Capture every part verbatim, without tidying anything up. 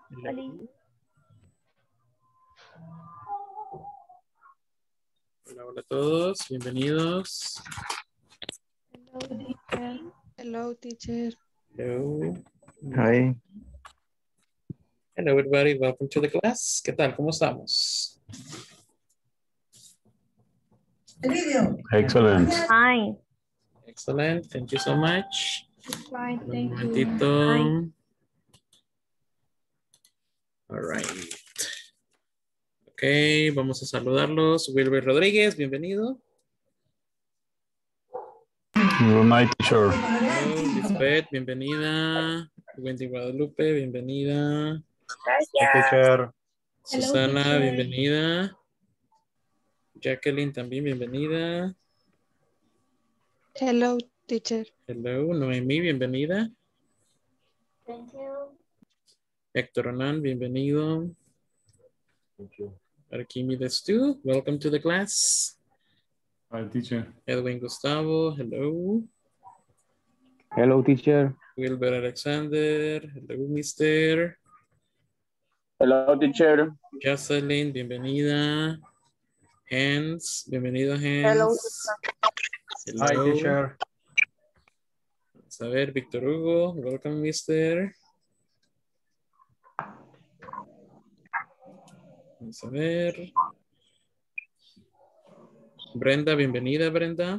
Hello. Hola, hola a todos, bienvenidos. Hello, teacher. Hello, teacher. Hello. Hi. Hello, everybody. Welcome to the class. ¿Qué tal? ¿Cómo estamos? Excellent. Fine. Excellent. Thank you so much. Fine, Un thank you. momentito. All right. Ok, vamos a saludarlos. Wilber Rodríguez, bienvenido. Good night, teacher. Hello, Lisbeth, bienvenida. Wendy Guadalupe, bienvenida. Hi, teacher. Susana, teacher. bienvenida. Jacqueline, también bienvenida. Hello, teacher. Hello, Noemí, bienvenida. Thank you. Héctor Hernán, bienvenido. Arquímedes tú, welcome to the class. Hi, teacher. Edwin Gustavo, hello. Hello, teacher. Wilber Alexander, hello, mister. Hello, teacher. Jocelyn, bienvenida. Hans, bienvenido, Hans. Hello. Hello. Hi, teacher. Vamos a ver, Víctor Hugo, welcome, mister. Vamos a ver. Brenda, bienvenida, Brenda.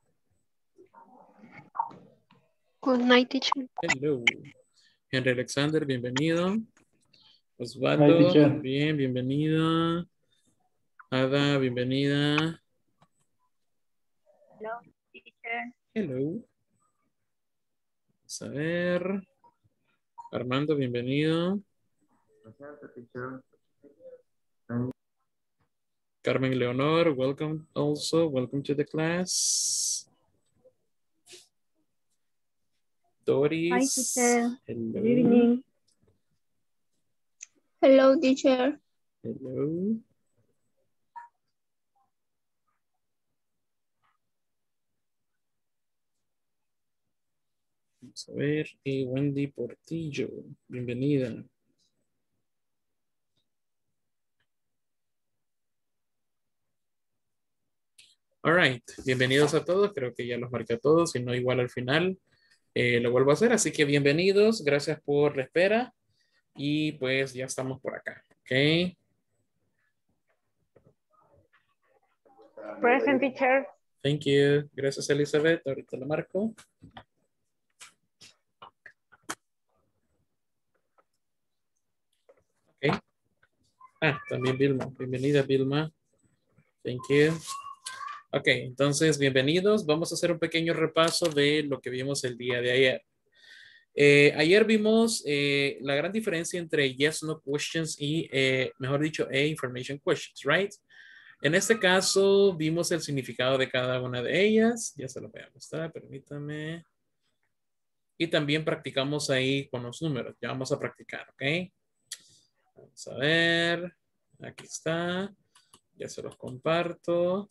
Good night, teacher. Hello. Henry Alexander, bienvenido. Hi, Osvaldo, teacher. también, bienvenido. Ada, bienvenida. Hello, teacher. Hello. Vamos a ver. Armando, bienvenido. Carmen Leonor, welcome also. Welcome to the class. Doris. Hi, teacher. Hello. Good evening. Hello, teacher. Hello. Vamos a ver. Y Wendy Portillo, bienvenida. All right, bienvenidos a todos. Creo que ya los marqué a todos, si no igual al final eh, lo vuelvo a hacer. Así que bienvenidos, gracias por la espera y pues ya estamos por acá, ¿ok? Present, teacher. Thank you. Gracias, Elizabeth. Ahorita lo marco. Ok. Ah, también Vilma. Bienvenida, Vilma. Thank you. Ok, entonces, bienvenidos. Vamos a hacer un pequeño repaso de lo que vimos el día de ayer. Eh, ayer vimos eh, la gran diferencia entre yes, no questions y, eh, mejor dicho, e information questions, right? En este caso, vimos el significado de cada una de ellas. Ya se lo voy a mostrar, permítame. Y también practicamos ahí con los números. Ya vamos a practicar, ¿ok? Vamos a ver. Aquí está. Ya se los comparto.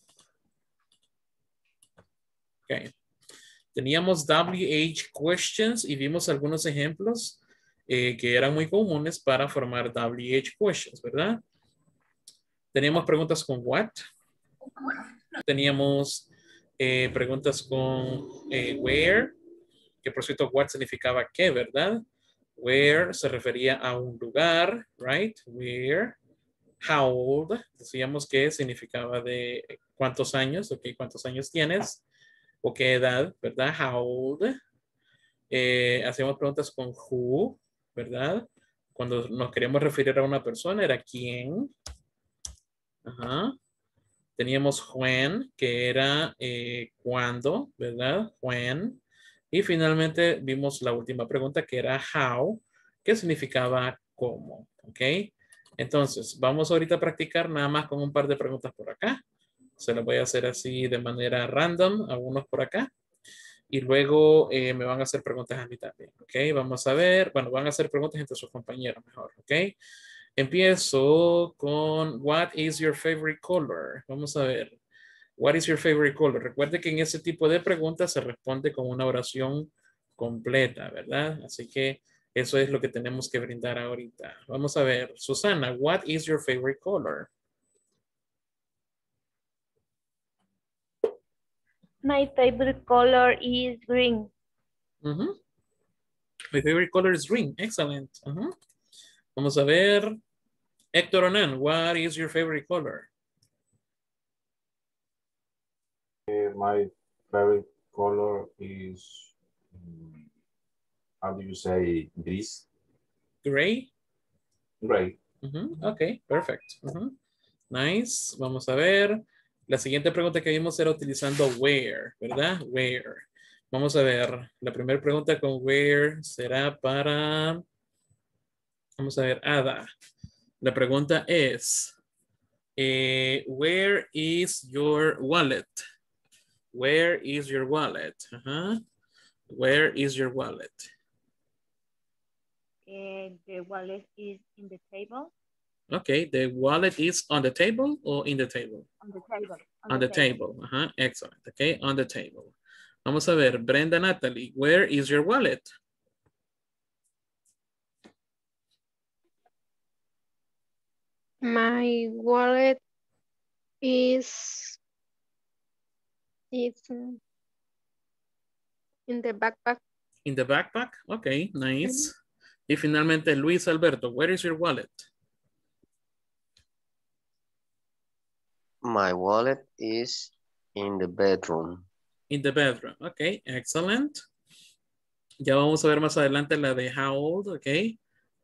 Ok. Teníamos W H questions y vimos algunos ejemplos eh, que eran muy comunes para formar W H questions, ¿verdad? Teníamos preguntas con what. Teníamos eh, preguntas con eh, where, que por cierto what significaba qué, ¿verdad? Where se refería a un lugar, right? Where. How old, decíamos que significaba de cuántos años, ok, cuántos años tienes o qué edad, ¿verdad? How old. Eh, hacíamos preguntas con who, ¿verdad? Cuando nos queríamos referir a una persona era quién. Ajá. Teníamos when, que era eh, cuándo, ¿verdad? When. Y finalmente vimos la última pregunta que era how, que significaba cómo, ¿ok? Entonces, vamos ahorita a practicar nada más con un par de preguntas por acá. Se las voy a hacer así de manera random, algunos por acá. Y luego eh, me van a hacer preguntas a mí también, ¿ok? Vamos a ver, bueno, van a hacer preguntas entre sus compañeros mejor, ¿ok? Empiezo con, what is your favorite color? Vamos a ver. What is your favorite color? Recuerde que en ese tipo de preguntas se responde con una oración completa, ¿verdad? Así que Eso es lo que tenemos que brindar ahorita. Vamos a ver. Susana, what is your favorite color? My favorite color is green. Uh-huh. My favorite color is green. Excellent. Uh-huh. Vamos a ver. Héctor Onan, what is your favorite color? Uh, my favorite color is, um, how do you say this? Gray. Gray. Uh-huh. Ok, perfect. Uh-huh. Nice. Vamos a ver. La siguiente pregunta que vimos era utilizando where, ¿verdad? Where. Vamos a ver. La primera pregunta con where será para... Vamos a ver, Ada. La pregunta es, eh, where is your wallet? Where is your wallet? Uh-huh. Where is your wallet? Uh, the wallet is in the table. Okay, the wallet is on the table or in the table? On the table. On, On the, the table. table. Uh-huh. Excellent. Okay, on the table. Vamos a ver, Brenda Natalie, where is your wallet? My wallet is it's in the backpack. In the backpack? Okay, nice. Mm-hmm. Y finalmente, Luis Alberto, where is your wallet? My wallet is in the bedroom. In the bedroom. Okay, excellent. Ya vamos a ver más adelante la de how old, okay.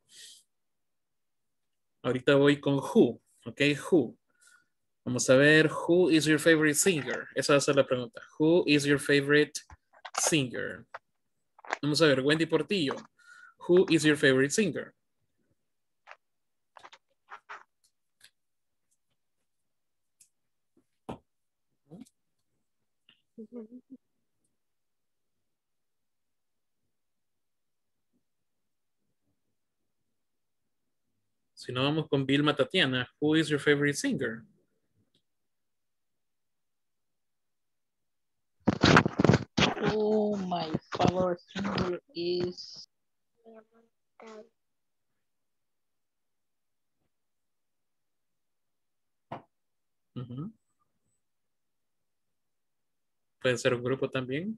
Ahorita voy con who, okay, who. Vamos a ver, who is your favorite singer? Esa va a ser la pregunta. Who is your favorite singer? Vamos a ver, Wendy Portillo. Who is your favorite singer? Si no, vamos con Vilma Tatiana. Who is your favorite singer? Oh, my favorite singer is... Uh-huh. Puede ser un grupo también.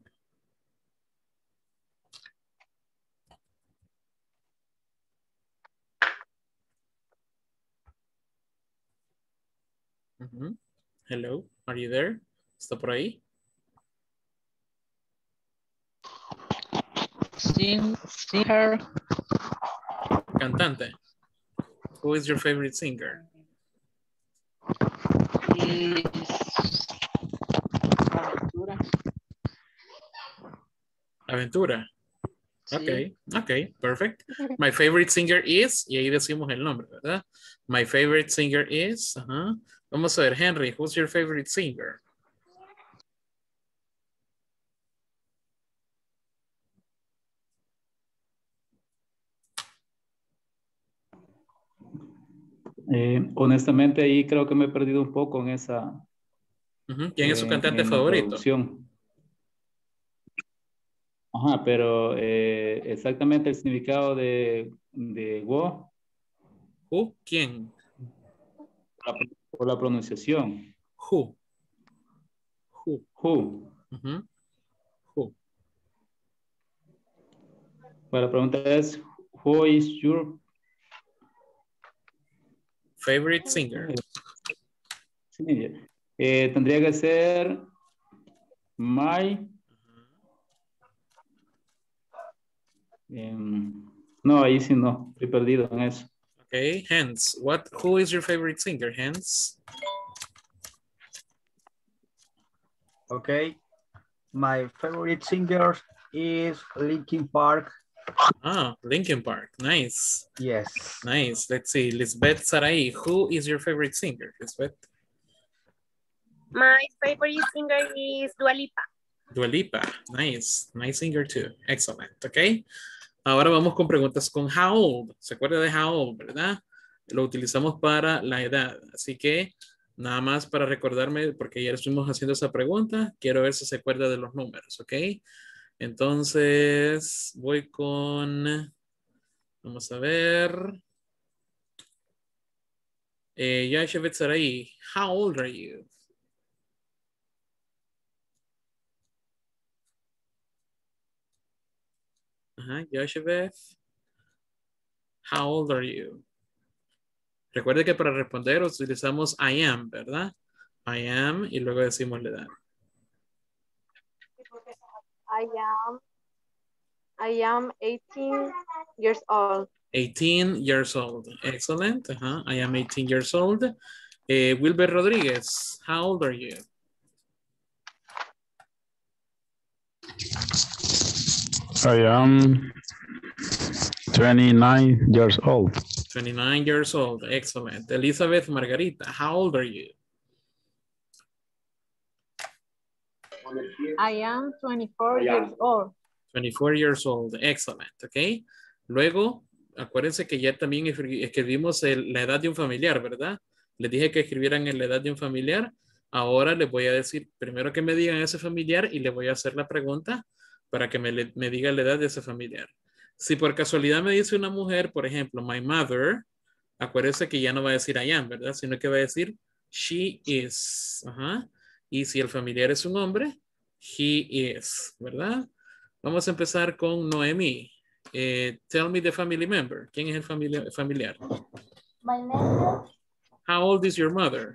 Uh-huh. Hello, are you there? ¿Está por ahí? Sing, singer. Cantante. Who is your favorite singer? Is Aventura. Aventura. Sí. Okay, okay, perfect. My favorite singer is, y ahí decimos el nombre, ¿verdad? My favorite singer is, uh-huh. Vamos a ver, Henry, who's your favorite singer? Eh, honestamente, ahí creo que me he perdido un poco en esa. Uh-huh. ¿Quién eh, es su cantante en favorito? Ajá, pero eh, exactamente el significado de, de Wo. ¿Who? ¿Quién? La, por la pronunciación. Who. Who. Who. Uh-huh. Who. Bueno, la pregunta es, who is your favorite singer? Sí, eh, tendría que ser my. Um, no, ahí sí no, estoy perdido en eso. Okay, Hans, what? Who is your favorite singer, Hans? Okay, my favorite singer is Linkin Park. Ah, Linkin Park, nice. Yes. Nice, let's see, Lisbeth Sarai, who is your favorite singer, Lisbeth? My favorite singer is Dua Lipa. Dua Lipa, nice, nice singer too, excellent, okay. Ahora vamos con preguntas con how old. ¿Se acuerda de how old, verdad? Lo utilizamos para la edad. Así que nada más para recordarme, porque ayer estuvimos haciendo esa pregunta, quiero ver si se acuerda de los números, ¿ok? Entonces voy con Vamos a ver. Eh, Yashevet Sarai, how old are you? Ajá, Yashevet, how old are you? Recuerde que para responder utilizamos I am, ¿verdad? I am y luego decimos la edad. I am, I am eighteen years old. eighteen years old. Excellent. Uh-huh. I am eighteen years old. Eh, Wilber Rodriguez, how old are you? I am twenty-nine years old. twenty-nine years old. Excellent. Elizabeth Margarita, how old are you? I am twenty-four years old. twenty-four years old. Excellent. Ok. Luego, acuérdense que ya también escribimos el, la edad de un familiar, ¿verdad? Les dije que escribieran en la edad de un familiar. Ahora les voy a decir, primero que me digan ese familiar y les voy a hacer la pregunta para que me, me diga la edad de ese familiar. Si por casualidad me dice una mujer, por ejemplo, my mother, acuérdense que ya no va a decir I am, ¿verdad? Sino que va a decir she is. Ajá. Y si el familiar es un hombre, he is, ¿verdad? Vamos a empezar con Noemí. Eh, tell me the family member. ¿Quién es el familia, familiar? My name How old is your mother?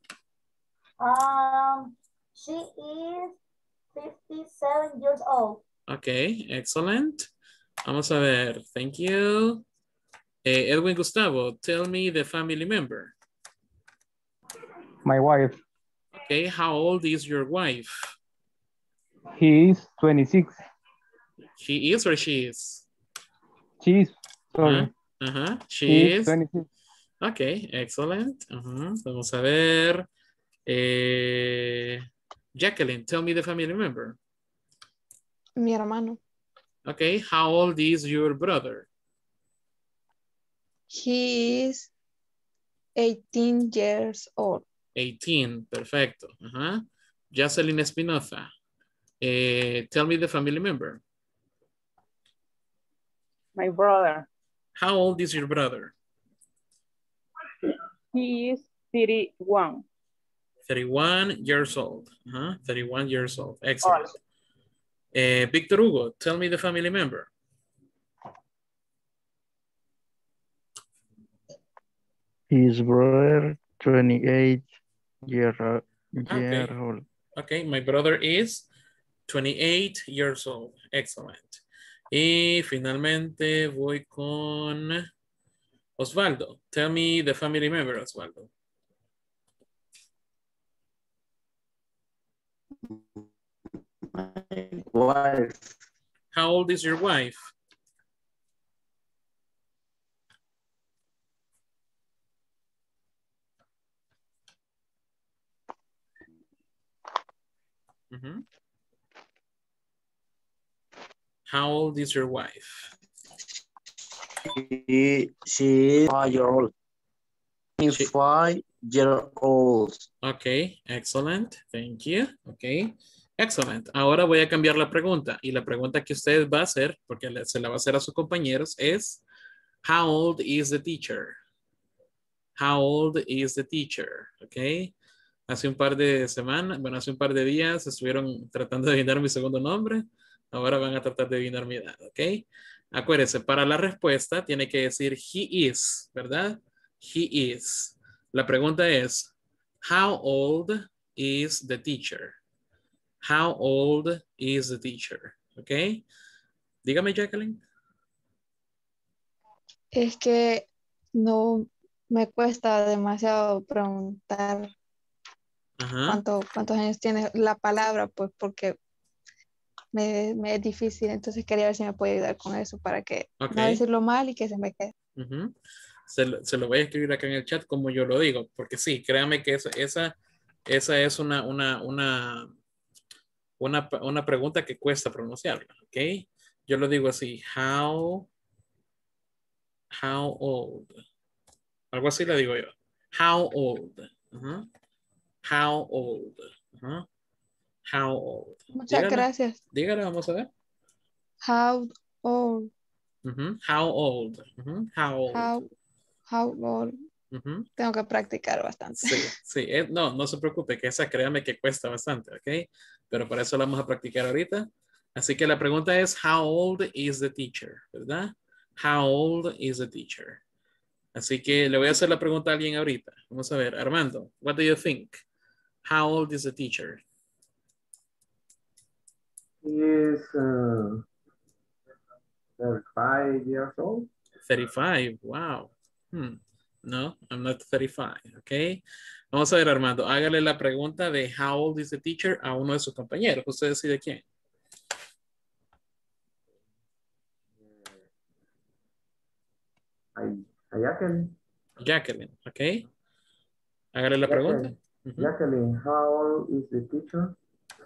Um, she is fifty-seven years old. Okay, excellent. Vamos a ver. Thank you. Eh, Edwin Gustavo, tell me the family member. My wife. Okay, how old is your wife? He is twenty-six. He is or she is? She is. Sorry. Uh-huh. Uh-huh. She He is. is twenty-six. Okay, excellent. Uh-huh. Vamos a ver. Eh, Jacqueline, tell me the family member. Mi hermano. Okay, how old is your brother? He is eighteen years old. eighteen, perfecto. Uh-huh. Jocelyn Espinoza, eh, tell me the family member. My brother. How old is your brother? He is thirty-one. thirty-one years old. Uh-huh. thirty-one years old. Excellent. Eh, Victor Hugo, tell me the family member. His brother, twenty-eight year, year Okay. old. Okay, my brother is twenty-eight years old. Excellent. Y finalmente voy con Osvaldo. Tell me the family member, Osvaldo. My wife. How old is your wife? Mm-hmm. How old is your wife? She, she is five year old. She, five year old. Okay, excellent. Thank you. Okay, excellent. Ahora voy a cambiar la pregunta. Y la pregunta que usted va a hacer, porque se la va a hacer a sus compañeros, es how old is the teacher? How old is the teacher? Okay. Hace un par de semanas, bueno, hace un par de días estuvieron tratando de adivinar mi segundo nombre. Ahora van a tratar de adivinar mi edad, ¿ok? Acuérdense, para la respuesta tiene que decir he is, ¿verdad? He is. La pregunta es, how old is the teacher? How old is the teacher? ¿Ok? Dígame, Jacqueline. Es que no me cuesta demasiado preguntar. Ajá. ¿Cuánto, cuántos años tiene la palabra? Pues porque me, me es difícil, entonces quería ver si me puede ayudar con eso para que Okay. no decirlo mal y que se me quede. Uh-huh. se, lo, se lo voy a escribir acá en el chat como yo lo digo, porque sí, créame que esa, esa, esa es una, una, una, una, una pregunta que cuesta pronunciarla, ¿ok? Yo lo digo así, how, how old, algo así le digo yo, how old, uh-huh. How old, uh-huh. How old. Muchas Dígale, gracias. dígale, vamos a ver. How old Uh-huh. How old? Uh-huh. How old? How, how old? Uh-huh. Tengo que practicar bastante. Sí, sí. Eh, no, no se preocupe, que esa créame que cuesta bastante, ¿ok? Pero para eso la vamos a practicar ahorita. Así que la pregunta es, how old is the teacher? ¿Verdad? How old is the teacher? Así que le voy a hacer la pregunta a alguien ahorita. Vamos a ver, Armando, what do you think? How old is the teacher? He is uh, thirty-five years old. thirty-five, wow. Hmm. No, I'm not thirty-five, ok. Vamos a ver, Armando, hágale la pregunta de how old is the teacher a uno de sus compañeros. Usted decide quién. A, a Jacqueline. Jacqueline, ok. Hágale la Jacqueline. pregunta. Uh-huh. Jacqueline, how old is the teacher?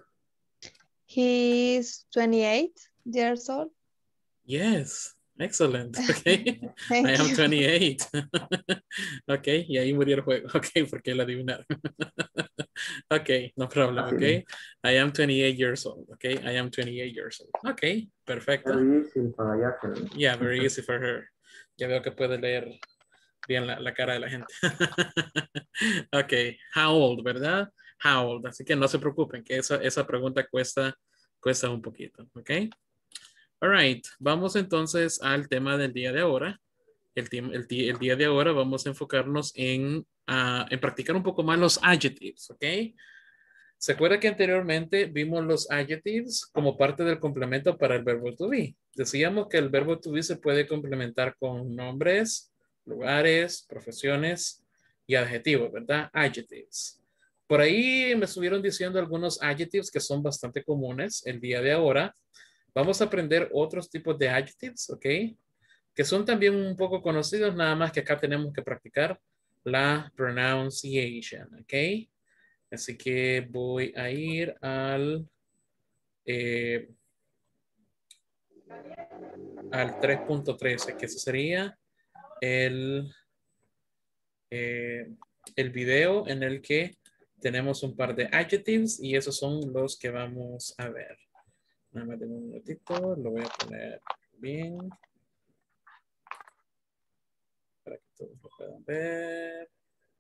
He's twenty-eight years old. Yes, excellent. Okay. Thank I am you. twenty-eight. Ok, y ahí murió el juego. Ok, porque lo adivinaron. Ok, no problem. Ok, I am twenty-eight years old. Ok, I am twenty-eight years old. Ok, perfecto. Very easy para Jacqueline. Yeah, very easy for her. Ya veo que puede leer bien la, la cara de la gente. Ok, how old, ¿verdad? How old. Así que no se preocupen, que esa, esa pregunta cuesta, cuesta un poquito. Ok. All right, vamos entonces al tema del día de ahora. El, el, el día de ahora vamos a enfocarnos en, uh, en practicar un poco más los adjectives, ¿ok? ¿Se acuerda que anteriormente vimos los adjectives como parte del complemento para el verbo to be? Decíamos que el verbo to be se puede complementar con nombres, lugares, profesiones y adjetivos, ¿verdad? Adjectives. Por ahí me estuvieron diciendo algunos adjectives que son bastante comunes el día de ahora. Vamos a aprender otros tipos de adjectives, ¿ok? Que son también un poco conocidos, nada más que acá tenemos que practicar la pronunciation, ¿ok? Así que voy a ir al, eh, al tres punto trece, que ese sería el, eh, el video en el que tenemos un par de adjectives y esos son los que vamos a ver. Nada más de un minutito, lo voy a poner bien. Para que todos lo puedan ver.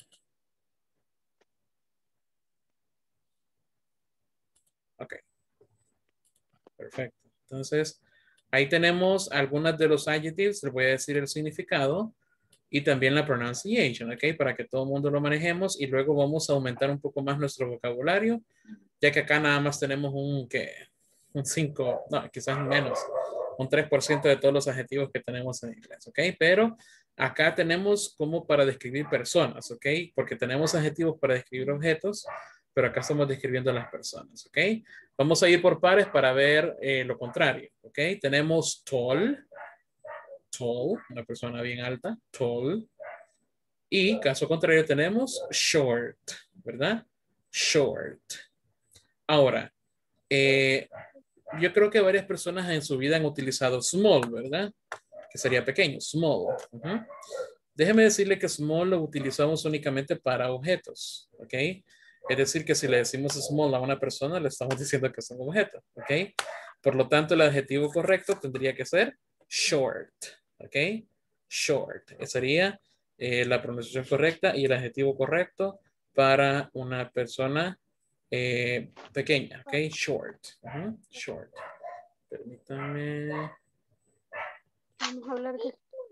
Ok. Perfecto. Entonces, ahí tenemos algunas de los adjectives. Les voy a decir el significado y también la pronunciation, ok, para que todo el mundo lo manejemos y luego vamos a aumentar un poco más nuestro vocabulario, ya que acá nada más tenemos un, ¿qué? Un cinco, no, quizás menos, un tres por ciento de todos los adjetivos que tenemos en inglés, ok, pero acá tenemos como para describir personas, ok, porque tenemos adjetivos para describir objetos, pero acá estamos describiendo a las personas, ok. Vamos a ir por pares para ver eh, lo contrario, ok. Tenemos tall, tall, una persona bien alta, tall. Y caso contrario tenemos short, ¿verdad? Short. Ahora, eh, yo creo que varias personas en su vida han utilizado small, ¿verdad? Que sería pequeño, small. Uh-huh. Déjeme decirle que small lo utilizamos únicamente para objetos, ¿ok? Es decir, que si le decimos small a una persona, le estamos diciendo que es un objeto, ¿ok? Por lo tanto, el adjetivo correcto tendría que ser short, ¿ok? Short. Esa sería eh, la pronunciación correcta y el adjetivo correcto para una persona eh, pequeña, ¿ok? Short. Uh-huh. Short. Permítame. Vamos a hablar de...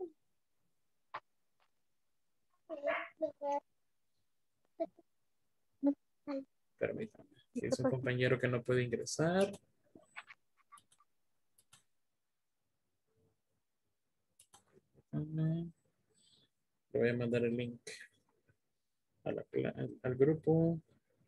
Permítame. Es un compañero que no puede ingresar. Le voy a mandar el link a la, al, al grupo.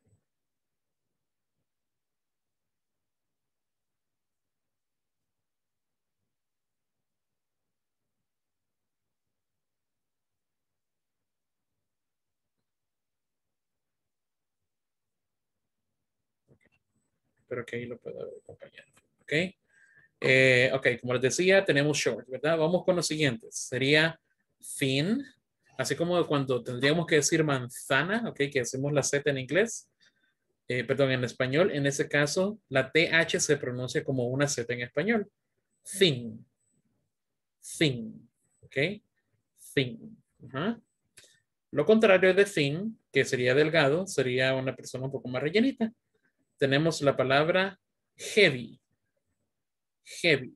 Espero que ahí lo pueda ver, compañero. Ok. Eh, ok, como les decía, tenemos short, ¿verdad? Vamos con los siguientes. Sería thin, así como cuando tendríamos que decir manzana, ok, que hacemos la Z en inglés, eh, perdón, en español. En ese caso, la T H se pronuncia como una Z en español. Thin. thin, ¿ok? Thin. Ajá. Lo contrario de thin, que sería delgado, sería una persona un poco más rellenita. Tenemos la palabra heavy. Heavy.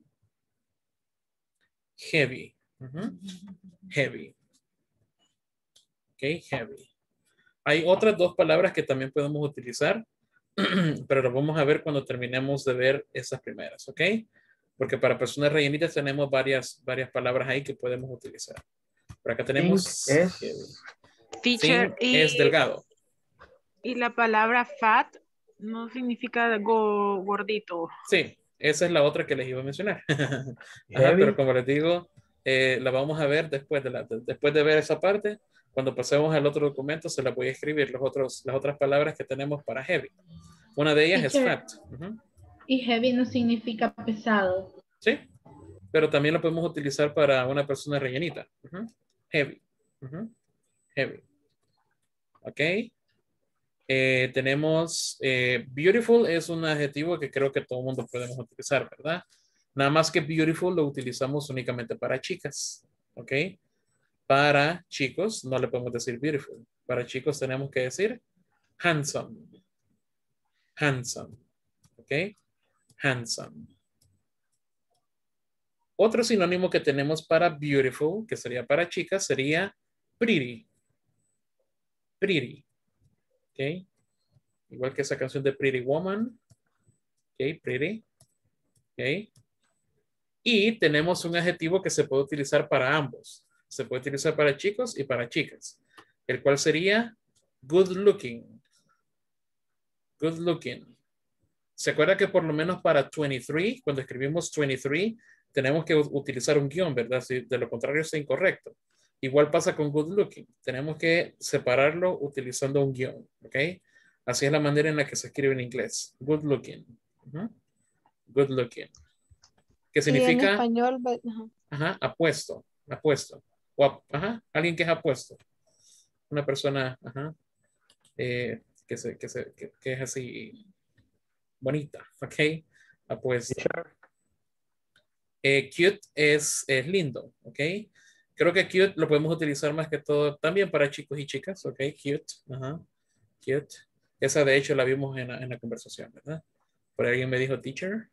Heavy. Uh-huh. Heavy. Ok, heavy. Hay otras dos palabras que también podemos utilizar, pero lo vamos a ver cuando terminemos de ver esas primeras, ¿ok? Porque para personas rellenitas tenemos varias, varias palabras ahí que podemos utilizar. Por acá tenemos Think es- heavy. Teacher, Thin y, es delgado. y la palabra fat no significa go- gordito. Sí, esa es la otra que les iba a mencionar. Ajá, Heavy. pero como les digo, eh, la vamos a ver después de, la, de- después de ver esa parte. Cuando pasemos al otro documento, se la voy a escribir los otros, las otras palabras que tenemos para heavy. Una de ellas Teacher. es fat. Ujú. Y heavy no significa pesado. Sí, pero también lo podemos utilizar para una persona rellenita. Ujú. Heavy. Ujú. Heavy. Ok. Eh, tenemos eh, beautiful es un adjetivo que creo que todo el mundo podemos utilizar, ¿verdad? Nada más que beautiful lo utilizamos únicamente para chicas, ¿ok? Para chicos no le podemos decir beautiful. Para chicos tenemos que decir handsome. Handsome, ¿ok? Handsome. Otro sinónimo que tenemos para beautiful, que sería para chicas, sería pretty. Pretty. ¿Ok? Igual que esa canción de Pretty Woman. ¿Ok? Pretty. ¿Ok? Y tenemos un adjetivo que se puede utilizar para ambos. Se puede utilizar para chicos y para chicas. El cual sería good looking. Good looking. ¿Se acuerda que por lo menos para veintitrés, cuando escribimos veintitrés, tenemos que utilizar un guión, ¿verdad? Si de lo contrario es incorrecto. Igual pasa con good looking. Tenemos que separarlo utilizando un guión, ¿ok? Así es la manera en la que se escribe en inglés. Good looking. Uh-huh. Good looking. ¿Qué significa? Y en español, ajá. Ajá, apuesto, apuesto. O ap ajá, alguien que es apuesto. Una persona, ajá, eh, que, se, que, se, que, que es así bonita, ¿ok? Apuesto. Eh, cute es, es lindo, ¿ok? Creo que cute lo podemos utilizar más que todo también para chicos y chicas, ¿ok? Cute, ajá, cute. Esa de hecho la vimos en la, en la conversación, ¿verdad? Por alguien me dijo teacher.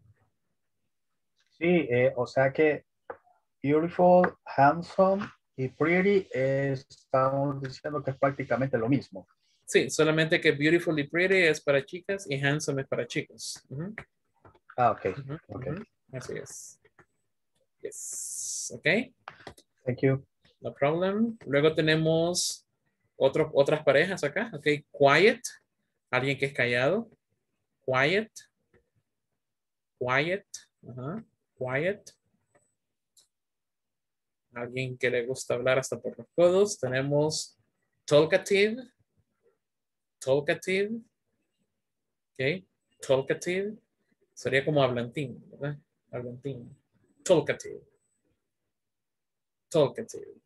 Sí, eh, o sea que beautiful, handsome y pretty es, estamos diciendo que es prácticamente lo mismo. Sí, solamente que beautiful y pretty es para chicas y handsome es para chicos. Uh-huh. Ah, ok. Uh-huh. Okay. Uh-huh. Así es. Yes. Ok. Thank you. No problem. Luego tenemos otro, otras parejas acá. Ok. Quiet. Alguien que es callado. Quiet. Quiet. Uh-huh. Quiet. Alguien que le gusta hablar hasta por los codos. Tenemos talkative. Talkative. Ok. Talkative. Sería como hablantín, ¿verdad? Hablantín. Talkative. Talkative.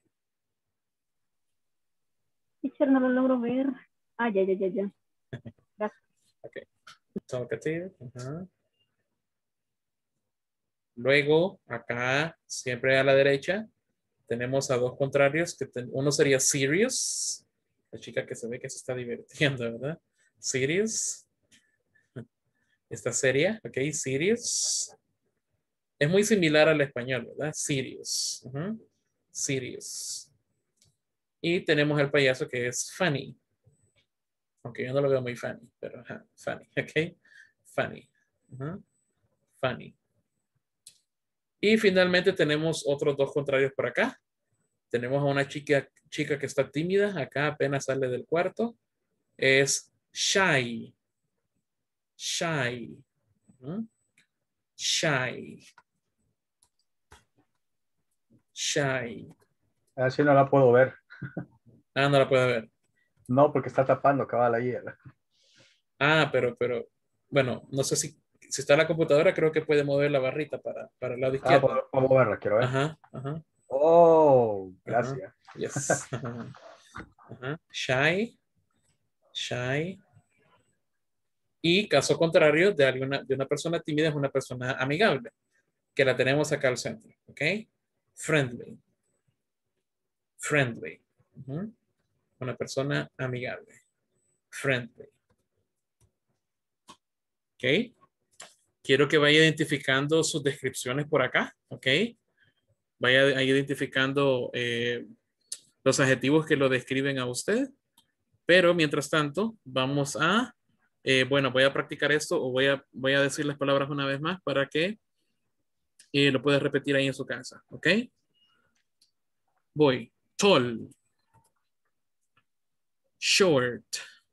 Teacher, no lo logro ver. Ah, ya, ya, ya, ya. Gracias. Ok. Talkative. Uh-huh. Luego, acá, siempre a la derecha, tenemos a dos contrarios. Que ten, uno sería serious. La chica que se ve que se está divirtiendo, ¿verdad? Serious. Está seria, ok, serious. Es muy similar al español, ¿verdad? Serious. Uh-huh. Serious. Y tenemos al payaso que es funny. Aunque yo no lo veo muy funny, pero uh-huh, funny, ok. Funny. Uh-huh. Funny. Y finalmente tenemos otros dos contrarios por acá. Tenemos a una chica, chica que está tímida. Acá apenas sale del cuarto. Es shy. Shy. Uh-huh. Shy. Shy. Así no la puedo ver. Ah, no la puedo ver. No, porque está tapando cabal ahí. Ah, pero, pero, bueno, no sé si, si está en la computadora, creo que puede mover la barrita para, para el lado izquierdo. Ah, puedo, puedo moverla, quiero ver. Ajá, ajá. Oh, gracias. Ajá. Yes. Ajá. Ajá. Shy. Shy. Y caso contrario de, alguna, de una persona tímida es una persona amigable, que la tenemos acá al centro, ¿ok? Friendly. Friendly. Uh-huh. Una persona amigable. Friendly. Ok. Quiero que vaya identificando sus descripciones por acá. Ok. Vaya identificando eh, los adjetivos que lo describen a usted. Pero mientras tanto, vamos a, eh, bueno, voy a practicar esto o voy a, voy a decir las palabras una vez más para que eh, lo pueda repetir ahí en su casa. Ok. Voy. Tall. Short.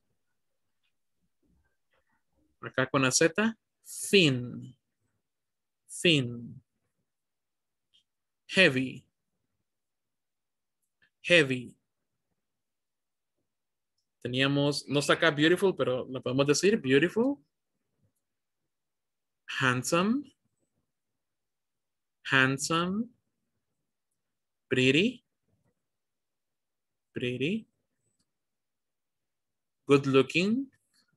Acá con la Z. Thin. Thin. Heavy. Heavy. Teníamos, no está acá beautiful, pero lo podemos decir beautiful. Handsome. Handsome. Pretty. Pretty. Good looking.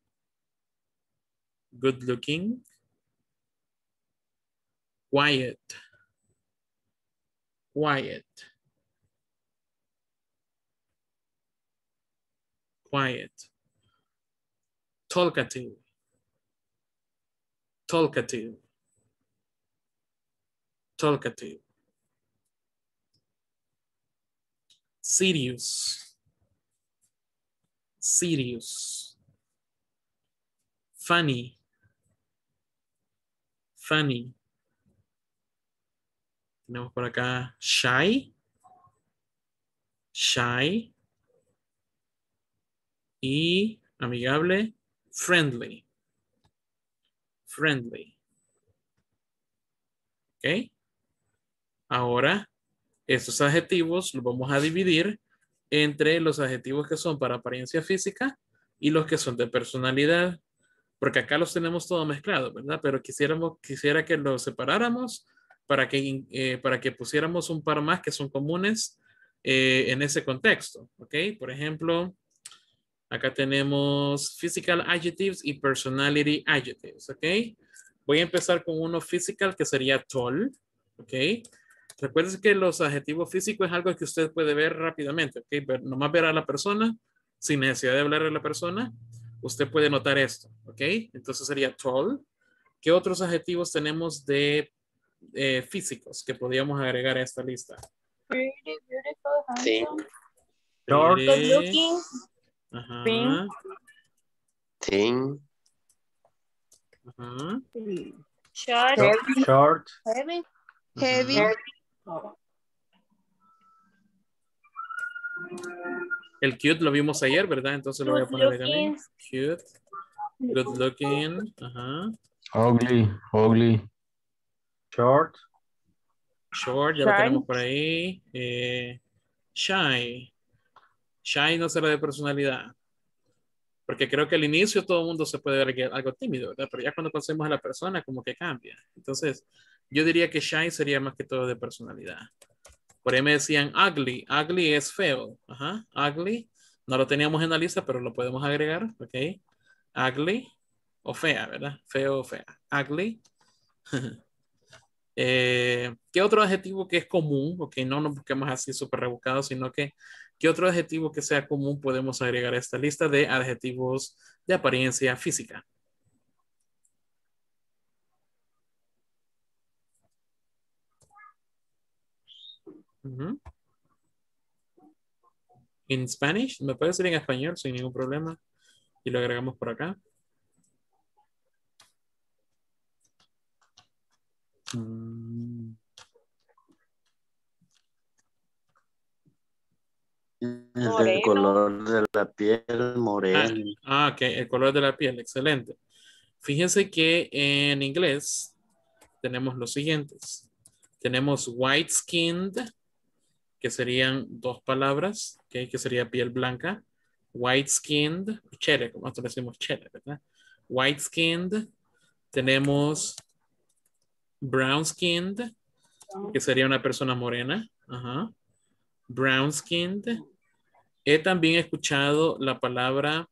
Good looking. Quiet. Quiet. Quiet. Talkative. Talkative. Talkative. Serious. Serious. Funny. Funny. Tenemos por acá shy. Shy. Y amigable. Friendly. Friendly. ¿Ok? Ahora, estos adjetivos los vamos a dividir entre los adjetivos que son para apariencia física y los que son de personalidad. Porque acá los tenemos todo mezclado, ¿verdad? Pero quisiéramos, quisiera que los separáramos para que, eh, para que pusiéramos un par más que son comunes eh, en ese contexto. ¿Ok? Por ejemplo, acá tenemos physical adjectives y personality adjectives. ¿Ok? Voy a empezar con uno physical que sería tall. ¿Ok? Recuerden que los adjetivos físicos es algo que usted puede ver rápidamente. ¿Ok? Pero nomás ver a la persona sin necesidad de hablar a la persona. Usted puede notar esto. ¿Ok? Entonces sería tall. ¿Qué otros adjetivos tenemos de eh, físicos que podríamos agregar a esta lista? Pretty, beautiful, Sí. handsome. Short. Good looking. Ajá. Thin. Thin. Ajá. Short. Short. Short. Heavy. Heavy. Ajá. El cute lo vimos ayer, ¿verdad? Entonces lo voy a Good poner ahí también. looking. Cute. Good looking. Ajá. Ugly, ugly. Short. Short, ya lo Shy. tenemos por ahí. Eh, shy. Shy no será de personalidad. Porque creo que al inicio todo el mundo se puede ver algo tímido, ¿verdad? Pero ya cuando conocemos a la persona como que cambia. Entonces, yo diría que shy sería más que todo de personalidad. Por ahí me decían ugly. Ugly es feo. Ajá. Ugly. No lo teníamos en la lista, pero lo podemos agregar. Ok. Ugly. O fea, ¿verdad? Feo o fea. Ugly. eh, ¿Qué otro adjetivo que es común? Ok, no nos busquemos así súper rebuscados, sino que ¿qué otro adjetivo que sea común podemos agregar a esta lista de adjetivos de apariencia física? Uh-huh. En Spanish, me puede decir en español sin ningún problema y lo agregamos por acá. Mm. El color de la piel moreno. Ah, ah, ok, el color de la piel, excelente. Fíjense que en inglés tenemos los siguientes. Tenemos white skinned, que serían dos palabras, okay, que sería piel blanca. White skinned, chele, como nosotros decimos chele, ¿verdad? White skinned. Tenemos brown skinned, que sería una persona morena. Ajá. Brown skinned. He también escuchado la palabra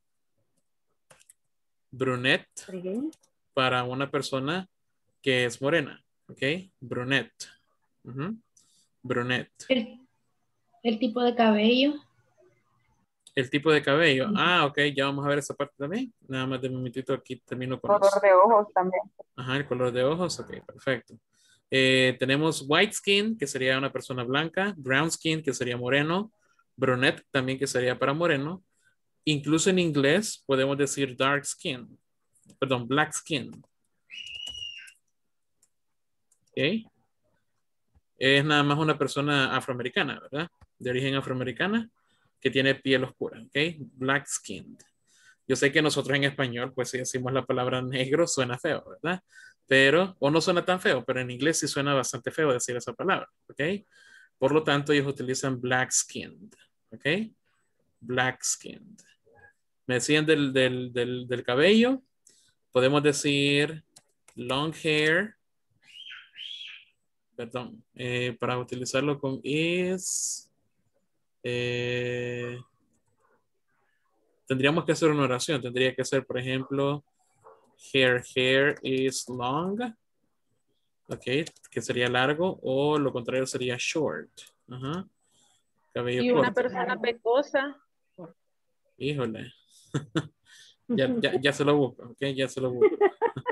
brunette para una persona que es morena. ¿Ok? Brunette. Uh-huh. Brunette. El, el tipo de cabello. El tipo de cabello. Ah, ok, ya vamos a ver esa parte también. Nada más de un momentito aquí termino con Color los... de ojos también. Ajá, el color de ojos. Ok, perfecto. Eh, tenemos white skin, que sería una persona blanca. Brown skin, que sería moreno. Brunette también, que sería para moreno. Incluso en inglés podemos decir dark skin. Perdón, black skin. Ok. Es nada más una persona afroamericana, ¿verdad? De origen afroamericana, que tiene piel oscura, ¿ok? Black skinned. Yo sé que nosotros en español, pues si decimos la palabra negro, suena feo, ¿verdad? Pero, o no suena tan feo, pero en inglés sí suena bastante feo decir esa palabra, ¿ok? Por lo tanto, ellos utilizan black skinned, ¿ok? Black skinned. Me decían del, del, del, del cabello, podemos decir long hair, perdón, eh, para utilizarlo con is, eh, tendríamos que hacer una oración, tendría que ser, por ejemplo, her hair is long, ok, que sería largo, o lo contrario sería short, ajá. Cabello Y una corto. persona pecosa. Híjole, ya, ya, ya se lo busco, ok, ya se lo busco.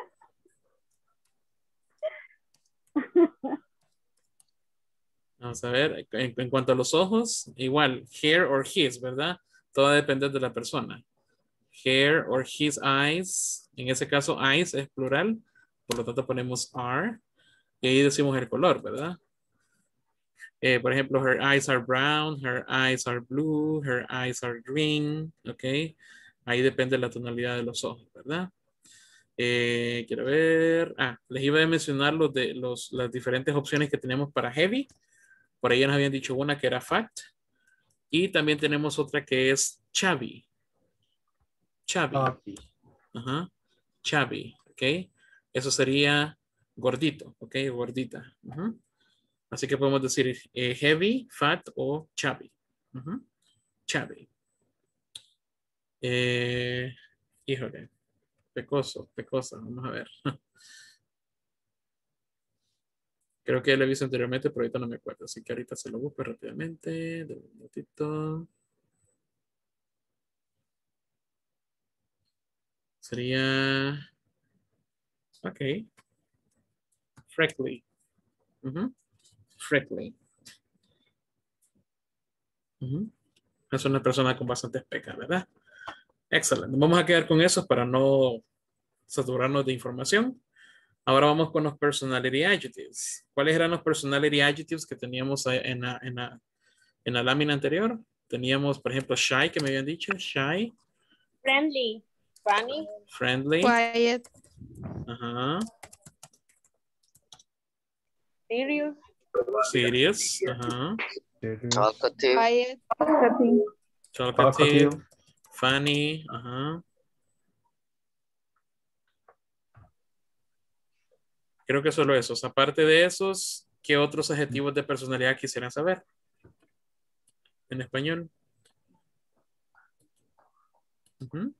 Vamos a ver, en, en cuanto a los ojos, igual, hair or his, ¿verdad? Todo depende de la persona. Hair or his eyes, en ese caso eyes es plural, por lo tanto ponemos are, y ahí decimos el color, ¿verdad? Eh, por ejemplo, her eyes are brown, her eyes are blue, her eyes are green, ¿ok? Ahí depende de la tonalidad de los ojos, ¿verdad? Eh, quiero ver, ah, les iba a mencionar los de, los, las diferentes opciones que tenemos para heavy. Por ahí nos habían dicho una que era fat. Y también tenemos otra que es chubby. Chubby. Ajá. Chubby. Ok. Eso sería gordito. Ok. Gordita. Ajá. Así que podemos decir eh, heavy, fat o chubby. Ajá. Chubby. Eh, híjole. Pecoso. Pecosa. Vamos a ver. Creo que ya lo he visto anteriormente, pero ahorita no me acuerdo. Así que ahorita se lo busco rápidamente. De un minutito. Sería... Ok. Freckly. Uh-huh. Freckly. Uh-huh. Es una persona con bastantes pecas, ¿verdad? Excelente. Vamos a quedar con eso para no saturarnos de información. Ahora vamos con los personality adjectives. ¿Cuáles eran los personality adjectives que teníamos en la, en la, en la lámina anterior? Teníamos, por ejemplo, shy, que me habían dicho. Shy. Friendly. Funny. Friendly. Quiet. Ajá. Serious. Serious. Ajá. Talkative. Quiet. Talkative. Talkative. Funny. Ajá. Creo que solo esos. Aparte de esos, ¿qué otros adjetivos de personalidad quisieran saber? En español. Uh-huh.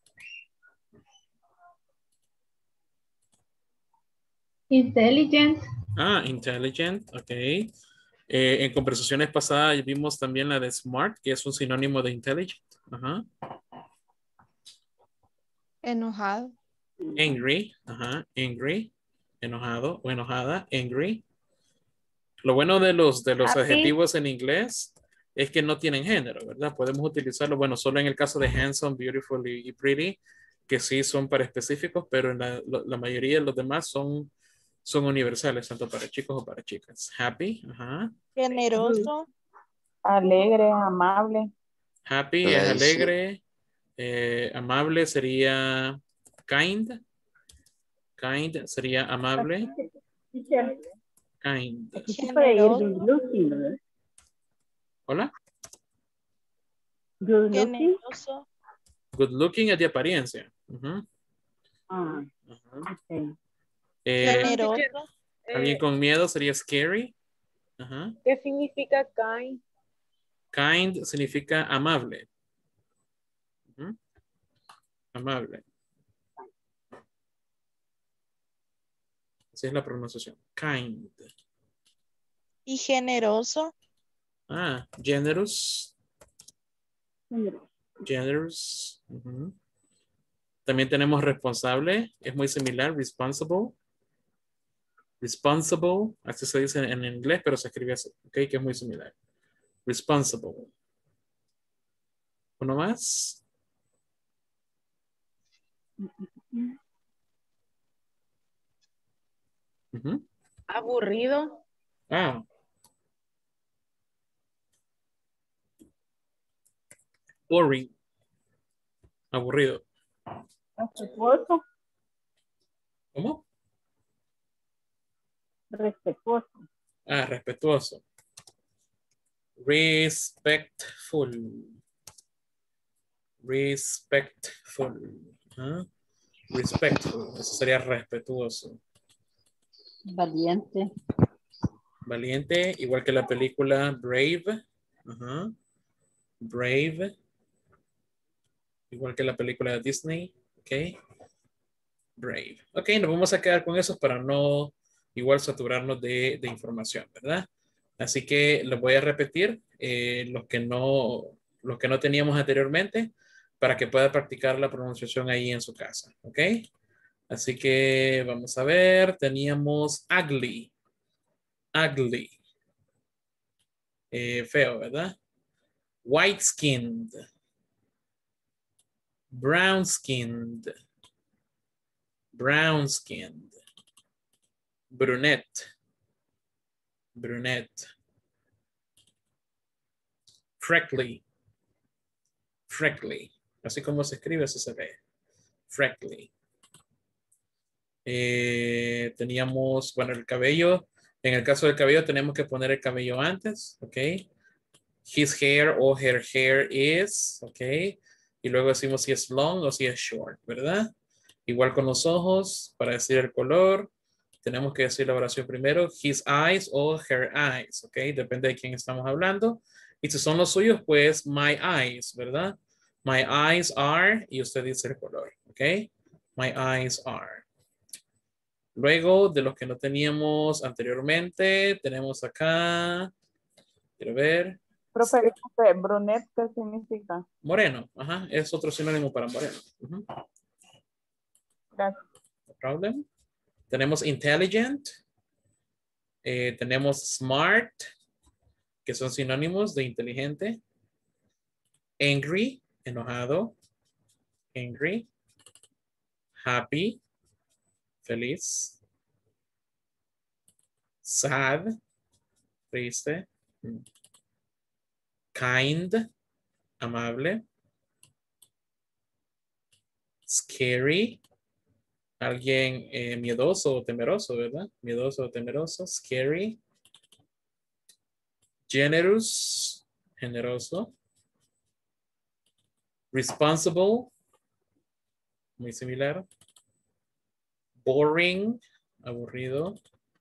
Intelligent. Ah, intelligent, ok. Eh, en conversaciones pasadas vimos también la de smart, que es un sinónimo de intelligent. Ajá. Enojado. Angry, ajá, angry, enojado o enojada, angry. Lo bueno de los, de los Happy. adjetivos en inglés es que no tienen género, ¿verdad? Podemos utilizarlo, bueno, solo en el caso de handsome, beautiful y, y pretty, que sí son para específicos, pero en la, la mayoría de los demás son, son universales, tanto para chicos o para chicas. Happy, ajá. Generoso. Alegre, amable. Happy Yeah, es sí. alegre, eh, amable sería kind, kind sería amable, Teacher, kind. aquí se puede ir good looking, ¿verdad? Hola. Good looking. Generoso. Good looking es de apariencia. Ujú. Ah, Ajá. ok. Eh, Generoso. alguien Eh, con miedo sería scary. Ajá. ¿Qué significa kind? Kind significa amable. Ujú. Amable. Así es la pronunciación. Kind. ¿Y generoso? Ah, generous. Generous. Generous. Ujú. También tenemos responsable. Es muy similar. Responsible. Responsible. Así se dice en inglés, pero se escribe así. Ok, que es muy similar. Responsible. ¿Uno más? Ujú. Aburrido. Ah. Boring. Aburrido. Respetuoso. ¿Cómo? Respetuoso. Ah, respetuoso. Respectful. Respectful. ¿Ah? Respectful. Eso sería respetuoso. Valiente. Valiente, igual que la película Brave. Ajá. Brave. Igual que la película de Disney. Ok. Brave. Ok, nos vamos a quedar con eso para no igual saturarnos de, de información, ¿verdad? Así que los voy a repetir, eh, los, que no, los que no teníamos anteriormente, para que pueda practicar la pronunciación ahí en su casa. ¿Ok? Así que vamos a ver, teníamos ugly. Ugly. Eh, feo, ¿verdad? White skinned. Brown skinned. Brown skinned. Brunette. Brunette. Freckly. Freckly. Así como se escribe, así se ve. Freckly. Eh, teníamos, bueno, el cabello. En el caso del cabello tenemos que poner el cabello antes, ¿ok? His hair o her hair is, ¿ok? Y luego decimos si es long o si es short, ¿verdad? Igual con los ojos, para decir el color, tenemos que decir la oración primero, his eyes o her eyes, ¿ok? Depende de quién estamos hablando. Y si son los suyos, pues my eyes, ¿verdad? My eyes are, y usted dice el color, ¿ok? My eyes are. Luego, de los que no teníamos anteriormente, tenemos acá, quiero ver. Profe, disculpe, brunette, ¿qué significa? Moreno, ajá, es otro sinónimo para moreno. Uh-huh. Gracias. No problem. Tenemos intelligent, eh, tenemos smart, que son sinónimos de inteligente. Angry, enojado. Angry. Happy, feliz. Sad, triste. Kind, amable. Scary, alguien eh, miedoso o temeroso, ¿verdad? Miedoso o temeroso. Scary. Generous, generoso. Responsible, muy similar. Boring, aburrido.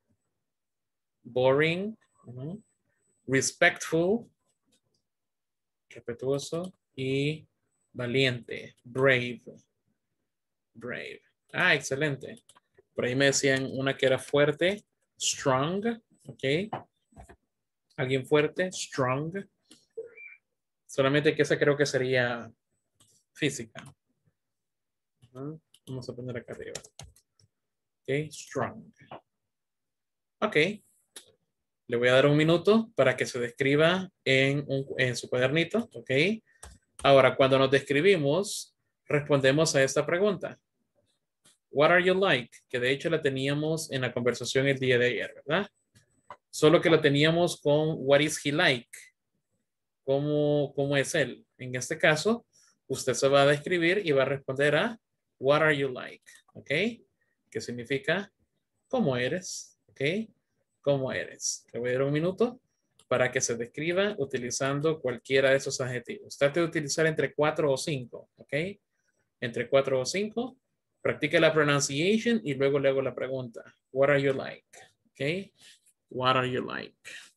Boring. Uh-huh. Respectful, respetuoso. Y valiente, brave. Brave. Ah, excelente. Por ahí me decían una que era fuerte, strong, ok. Alguien fuerte, strong. Solamente que esa creo que sería física. Uh-huh. Vamos a poner acá arriba. Ok, strong. Ok. Le voy a dar un minuto para que se describa en, un, en su cuadernito, ok. Ahora, cuando nos describimos, respondemos a esta pregunta. What are you like? Que de hecho la teníamos en la conversación el día de ayer, ¿verdad? Solo que la teníamos con what is he like? ¿Cómo, cómo es él? En este caso, usted se va a describir y va a responder a what are you like? ¿Ok? ¿Qué significa? ¿Cómo eres? ¿Ok? ¿Cómo eres? Le voy a dar un minuto para que se describa utilizando cualquiera de esos adjetivos. Trate de utilizar entre cuatro o cinco, ¿ok? Entre cuatro o cinco. Practique la pronunciation y luego le hago la pregunta. What are you like? ¿Ok? What are you like?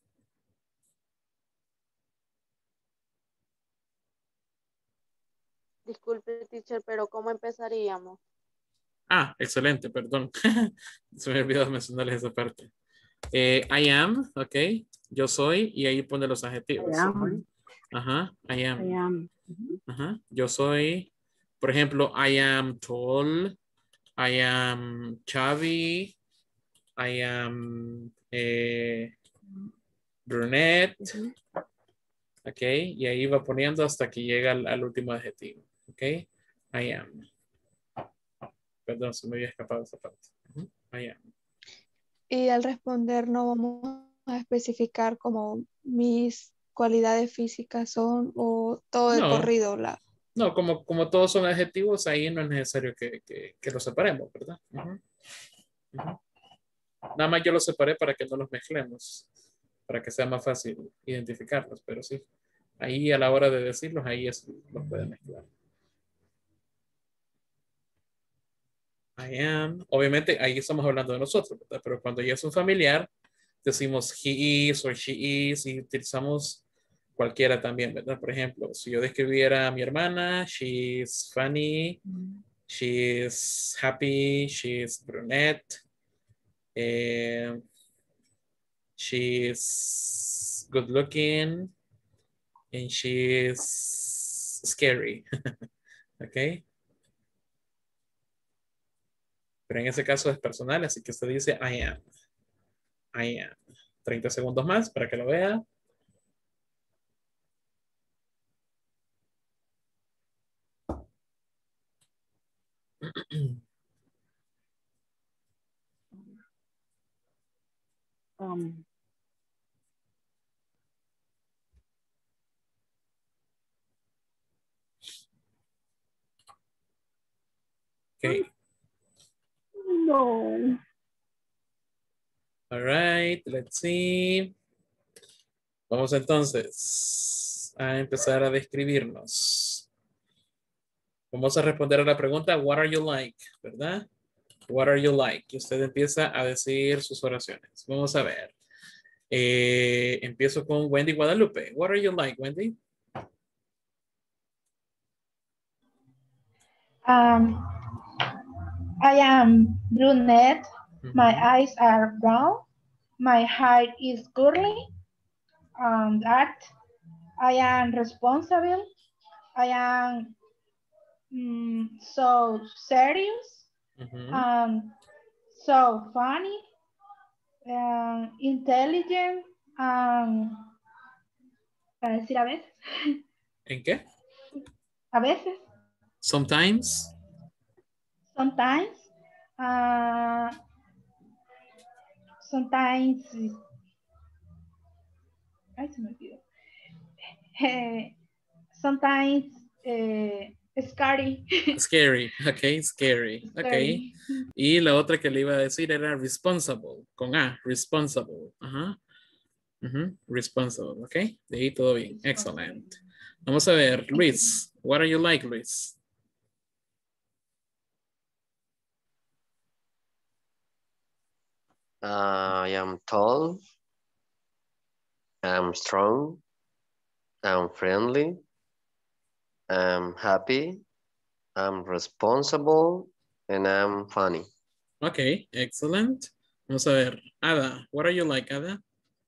Disculpe, teacher, pero ¿cómo empezaríamos? Ah, excelente, perdón. Se me olvidó mencionarles esa parte. Eh, I am, ¿ok? Yo soy y ahí pone los adjetivos. I am. Ajá, I am. I am. Ajá. Yo soy, por ejemplo, I am tall, I am chubby, I am eh, brunette. Ok, y ahí va poniendo hasta que llega al, al último adjetivo. Ok, I am. Perdón, se me había escapado esa parte. Ujú, I am. Y al responder no vamos a especificar como mis cualidades físicas son o todo de No, corrido. La... no, como, como todos son adjetivos, ahí no es necesario que, que, que los separemos, ¿verdad? Ujú, ujú. Nada más yo los separé para que no los mezclemos, para que sea más fácil identificarlos, pero sí, ahí a la hora de decirlos, ahí es, los pueden mezclar. I am, obviamente ahí estamos hablando de nosotros, ¿verdad? Pero cuando ya es un familiar, decimos he is o she is y utilizamos cualquiera también, ¿verdad? Por ejemplo, si yo describiera a mi hermana, she's funny, she's happy, she's brunette, eh, she's good looking, and she's scary. ¿Ok? Pero en ese caso es personal, así que usted dice I am. I am. treinta segundos más para que lo vea. Um, Okay. no. All right, let's see. Vamos entonces a empezar a describirnos. Vamos a responder a la pregunta, what are you like? ¿Verdad? What are you like? Y usted empieza a decir sus oraciones. Vamos a ver. Eh, empiezo con Wendy Guadalupe. What are you like, Wendy? Um, I am brunette. Mm-hmm. My eyes are brown. My hair is curly. Um, that I am responsible. I am mm, so serious. Mm-hmm. Um, so funny. Um, intelligent. Um, para decir a veces. ¿En qué? A veces. Sometimes. Sometimes. Uh, sometimes. Ay, se me olvidó. Eh, sometimes eh, scary. Scary, ok, scary, ok. Scary. Y la otra que le iba a decir era responsible, con A, responsible, ajá. Uh-huh. Responsible, ok. De ahí todo bien, excellent. Vamos a ver, Luis, what are you like, Luis? Uh, I am tall. I'm strong. I'm friendly. I'm happy. I'm responsible. And I'm funny. Ok, excellent. Vamos a ver, Ada, what are you like, Ada?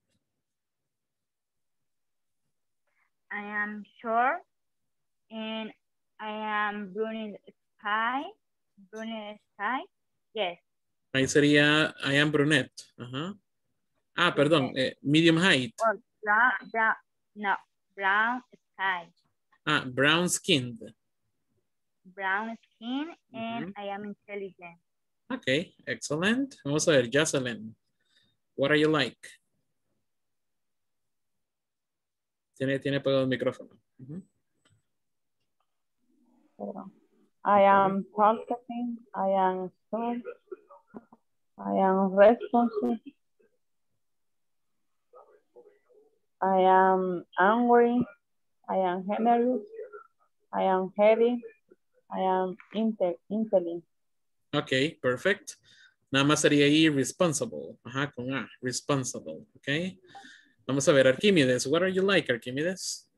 I am short and I am brunette sky. Brunette sky. Yes. Ahí sería, I am brunette. Ajá. Ah, perdón, eh, medium height. Or brown, brown, no, brown sky. Ah, brown skinned. Brown skin and Uh-huh. I am intelligent. Ok, excellent. Vamos a ver, Jocelyn, what are you like? Tiene, tiene apagado el micrófono. Uh-huh. I am talkative. I am strong. I am responsible. I am angry. I am generous. I am heavy. I am inte intelligent. Ok, perfect. Nada más sería ahí responsible. Ajá, con A, responsible. Ok. Vamos a ver, Arquímedes. What are you like, Arquímedes?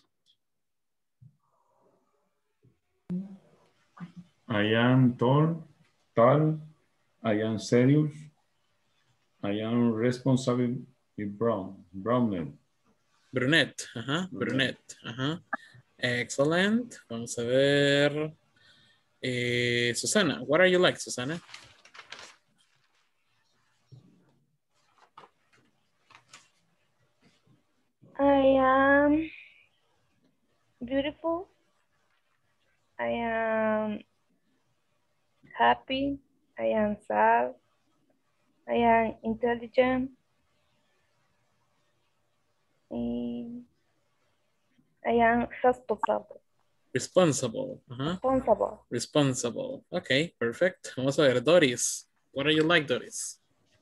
I am tall, tall. I am serious. I am responsible. y brown. Brunette. Brunette. Ajá. Brunette. Ajá. Excellent. Vamos a ver. Eh, Susana, what are you like, Susana? I am beautiful. I am happy. I am sad. I am intelligent. And I am responsible. Responsible. Uh-huh. Responsible. Responsible. Okay, perfect. Vamos a ver, Doris. What are you like, Doris?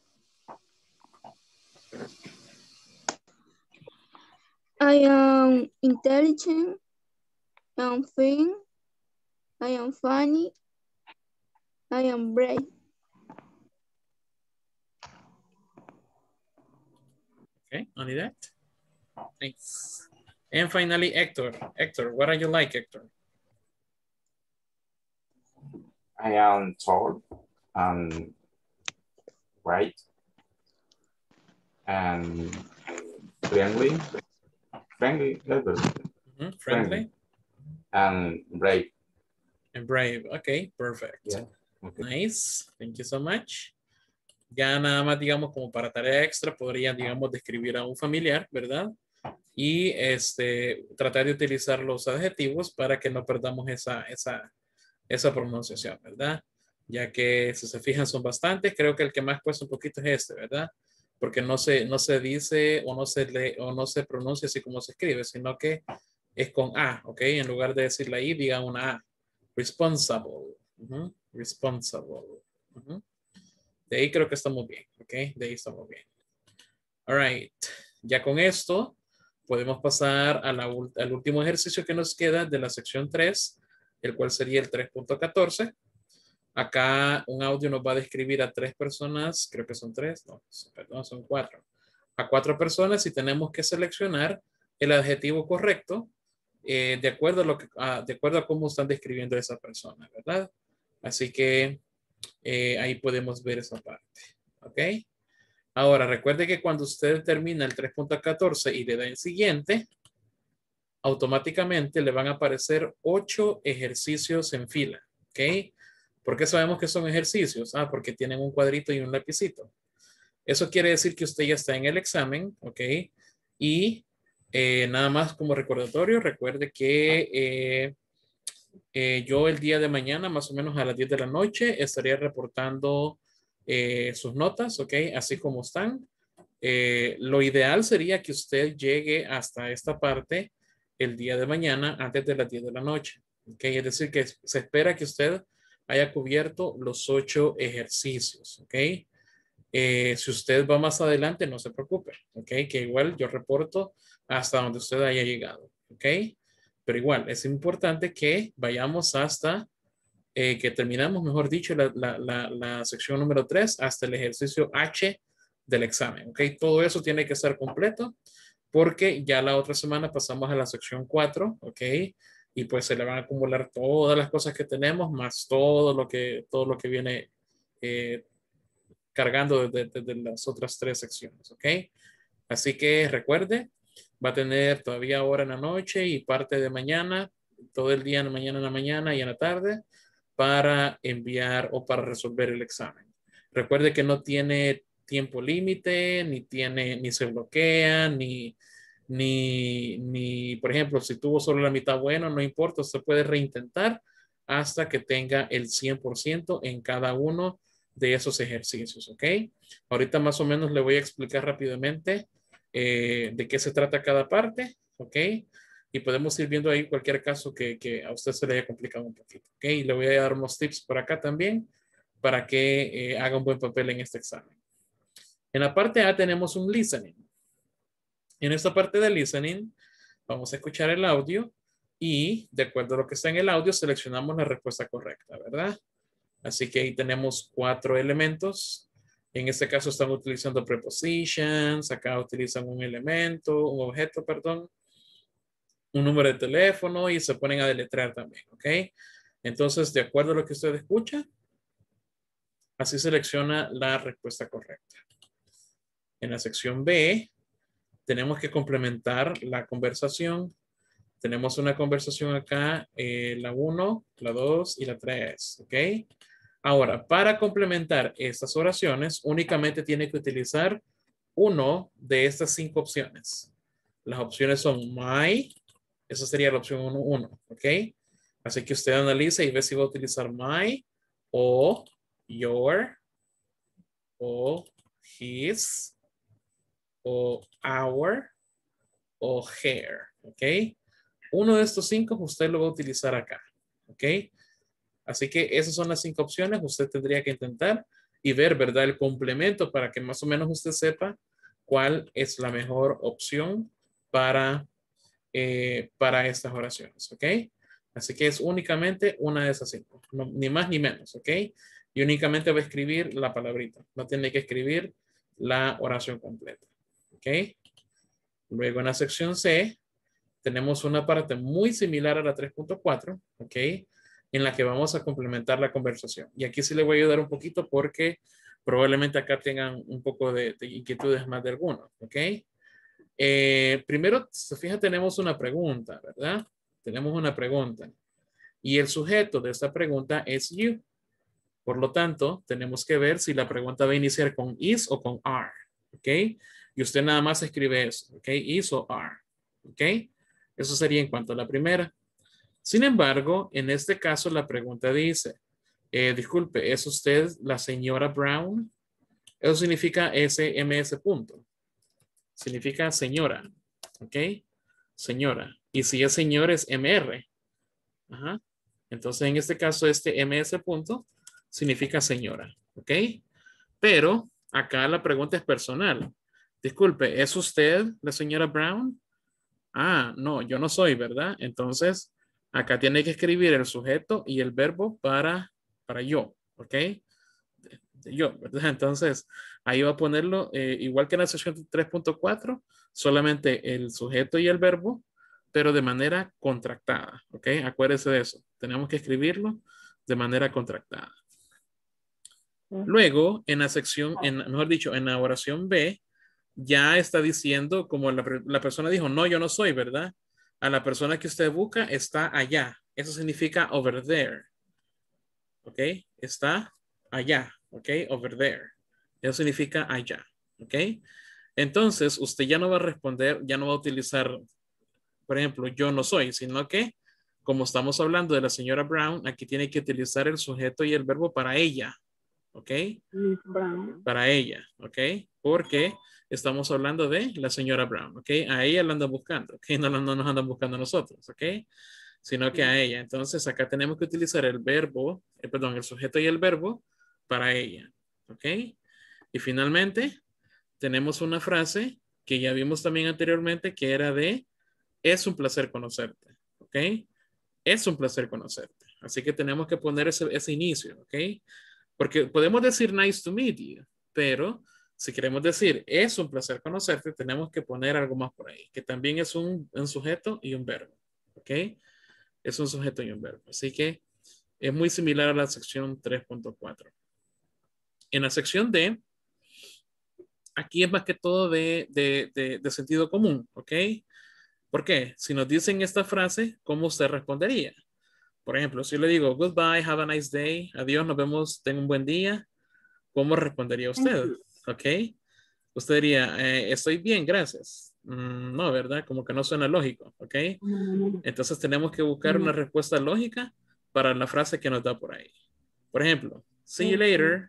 I am intelligent. I am thin. I am funny. I am brave. Okay, only that. Thanks. And finally, Hector. Hector, what are you like, Hector? I am tall and white and friendly. Friendly, mm-hmm. friendly. friendly. And brave. And brave. Okay, perfect. Yeah. Okay. Nice. Thank you so much. Ya nada más, digamos, como para tarea extra, podrían, digamos, describir a un familiar, ¿verdad? Y este, tratar de utilizar los adjetivos para que no perdamos esa, esa, esa pronunciación, ¿verdad? Ya que si se fijan son bastantes, creo que el que más cuesta un poquito es este, ¿verdad? Porque no se, no se dice o no se lee o no se pronuncia así como se escribe, sino que es con A, ¿ok? En lugar de decir la I, diga una A. Responsible. Uh-huh. Responsible. Uh-huh. De ahí creo que estamos bien, ¿ok? De ahí estamos bien. All right. Ya con esto podemos pasar a la, al último ejercicio que nos queda de la sección tres, el cual sería el tres punto catorce. Acá un audio nos va a describir a tres personas, creo que son tres, no, perdón, son cuatro. A cuatro personas y tenemos que seleccionar el adjetivo correcto eh, de, acuerdo a lo que, a, de acuerdo a cómo están describiendo a esa persona, ¿verdad? Así que eh, ahí podemos ver esa parte, ¿ok? Ahora, recuerde que cuando usted termina el tres punto catorce y le da el siguiente, automáticamente le van a aparecer ocho ejercicios en fila, ¿ok? ¿Por qué sabemos que son ejercicios? Ah, porque tienen un cuadrito y un lapicito. Eso quiere decir que usted ya está en el examen, ¿ok? Y eh, nada más como recordatorio, recuerde que eh, eh, yo el día de mañana, más o menos a las diez de la noche, estaría reportando eh, sus notas, ¿ok? Así como están. Eh, lo ideal sería que usted llegue hasta esta parte el día de mañana antes de las diez de la noche, ¿ok? Es decir, que se espera que usted haya cubierto los ocho ejercicios, ¿ok? Eh, si usted va más adelante, no se preocupe, ¿ok? Que igual yo reporto hasta donde usted haya llegado, ¿ok? Pero igual, es importante que vayamos hasta, eh, que terminamos, mejor dicho, la, la, la, la sección número tres, hasta el ejercicio H del examen, ¿ok? Todo eso tiene que estar completo, porque ya la otra semana pasamos a la sección cuatro, ¿ok? Y pues se le van a acumular todas las cosas que tenemos, más todo lo que, todo lo que viene eh, cargando desde, desde las otras tres secciones, ¿ok? Así que recuerde, va a tener todavía hora en la noche y parte de mañana, todo el día en la mañana, en la mañana y en la tarde, para enviar o para resolver el examen. Recuerde que no tiene tiempo límite, ni tiene, ni se bloquea, ni... Ni, ni, por ejemplo, si tuvo solo la mitad bueno, no importa, usted puede reintentar hasta que tenga el cien por ciento en cada uno de esos ejercicios, ¿ok? Ahorita más o menos le voy a explicar rápidamente eh, de qué se trata cada parte, ¿ok? Y podemos ir viendo ahí cualquier caso que, que a usted se le haya complicado un poquito, ¿ok? Y le voy a dar unos tips por acá también para que eh, haga un buen papel en este examen. En la parte A tenemos un listening. En esta parte de listening, vamos a escuchar el audio y de acuerdo a lo que está en el audio, seleccionamos la respuesta correcta, ¿verdad? Así que ahí tenemos cuatro elementos. En este caso están utilizando prepositions, acá utilizan un elemento, un objeto, perdón, un número de teléfono y se ponen a deletrear también, ¿ok? Entonces, de acuerdo a lo que usted escucha, así selecciona la respuesta correcta. En la sección B, tenemos que complementar la conversación. Tenemos una conversación acá, eh, la uno, la dos y la tres, ¿ok? Ahora, para complementar estas oraciones, únicamente tiene que utilizar uno de estas cinco opciones. Las opciones son my, esa sería la opción uno, uno, ¿ok? Así que usted analiza y ve si va a utilizar my o your o his o our o her, ¿ok? Uno de estos cinco usted lo va a utilizar acá, ¿ok? Así que esas son las cinco opciones. Usted tendría que intentar y ver, ¿verdad? El complemento para que más o menos usted sepa cuál es la mejor opción para, eh, para estas oraciones, ¿ok? Así que es únicamente una de esas cinco, no, ni más ni menos, ¿ok? Y únicamente va a escribir la palabrita, no tiene que escribir la oración completa, ¿ok? Luego en la sección C tenemos una parte muy similar a la tres punto cuatro, ¿ok? En la que vamos a complementar la conversación. Y aquí sí le voy a ayudar un poquito porque probablemente acá tengan un poco de, de inquietudes más de alguno, ¿ok? Eh, primero, se fija, tenemos una pregunta, ¿verdad? Tenemos una pregunta. Y el sujeto de esta pregunta es you. Por lo tanto, tenemos que ver si la pregunta va a iniciar con is o con are, ¿ok? Y usted nada más escribe eso, ¿ok? Is o are, ¿ok? Eso sería en cuanto a la primera. Sin embargo, en este caso la pregunta dice, eh, disculpe, ¿es usted la señora Brown? Eso significa S M S punto. Significa señora, ¿ok? Señora. Y si es señor es M R. Ajá. Entonces, en este caso, este M S punto significa señora, ¿ok? Pero acá la pregunta es personal. Disculpe, ¿es usted la señora Brown? Ah, no, yo no soy, ¿verdad? Entonces, acá tiene que escribir el sujeto y el verbo para, para yo, ¿ok? De, de yo, ¿verdad? Entonces, ahí va a ponerlo, eh, igual que en la sección tres punto cuatro, solamente el sujeto y el verbo, pero de manera contractada, ¿ok? Acuérdese de eso. Tenemos que escribirlo de manera contractada. Luego, en la sección, en, mejor dicho, en la oración B, ya está diciendo, como la, la persona dijo, no, yo no soy, ¿verdad? A la persona que usted busca está allá. Eso significa over there. ¿Ok? Está allá. ¿Ok? Over there. Eso significa allá. ¿Ok? Entonces, usted ya no va a responder, ya no va a utilizar, por ejemplo, yo no soy, sino que, como estamos hablando de la señora Brown, aquí tiene que utilizar el sujeto y el verbo para ella. ¿Ok? Para ella. ¿Ok? Porque estamos hablando de la señora Brown, ¿ok? A ella la andan buscando, ¿ok? No, no, no nos andan buscando a nosotros, ¿ok? Sino que a ella. Entonces, acá tenemos que utilizar el verbo, eh, perdón, el sujeto y el verbo para ella, ¿ok? Y finalmente, tenemos una frase que ya vimos también anteriormente, que era de, es un placer conocerte, ¿ok? Es un placer conocerte. Así que tenemos que poner ese, ese inicio, ¿ok? Porque podemos decir nice to meet you, pero si queremos decir es un placer conocerte, tenemos que poner algo más por ahí, que también es un, un sujeto y un verbo, ¿ok? Es un sujeto y un verbo. Así que es muy similar a la sección tres punto cuatro. En la sección D, aquí es más que todo de, de, de, de sentido común, ¿ok? ¿Por qué? Si nos dicen esta frase, ¿cómo usted respondería? Por ejemplo, si yo le digo, goodbye, have a nice day, adiós, nos vemos, tenga un buen día, ¿cómo respondería usted? ¿Ok? Usted diría, eh, estoy bien, gracias. Mm, no, ¿verdad? Como que no suena lógico, ¿ok? Entonces tenemos que buscar una respuesta lógica para la frase que nos da por ahí. Por ejemplo, see you later.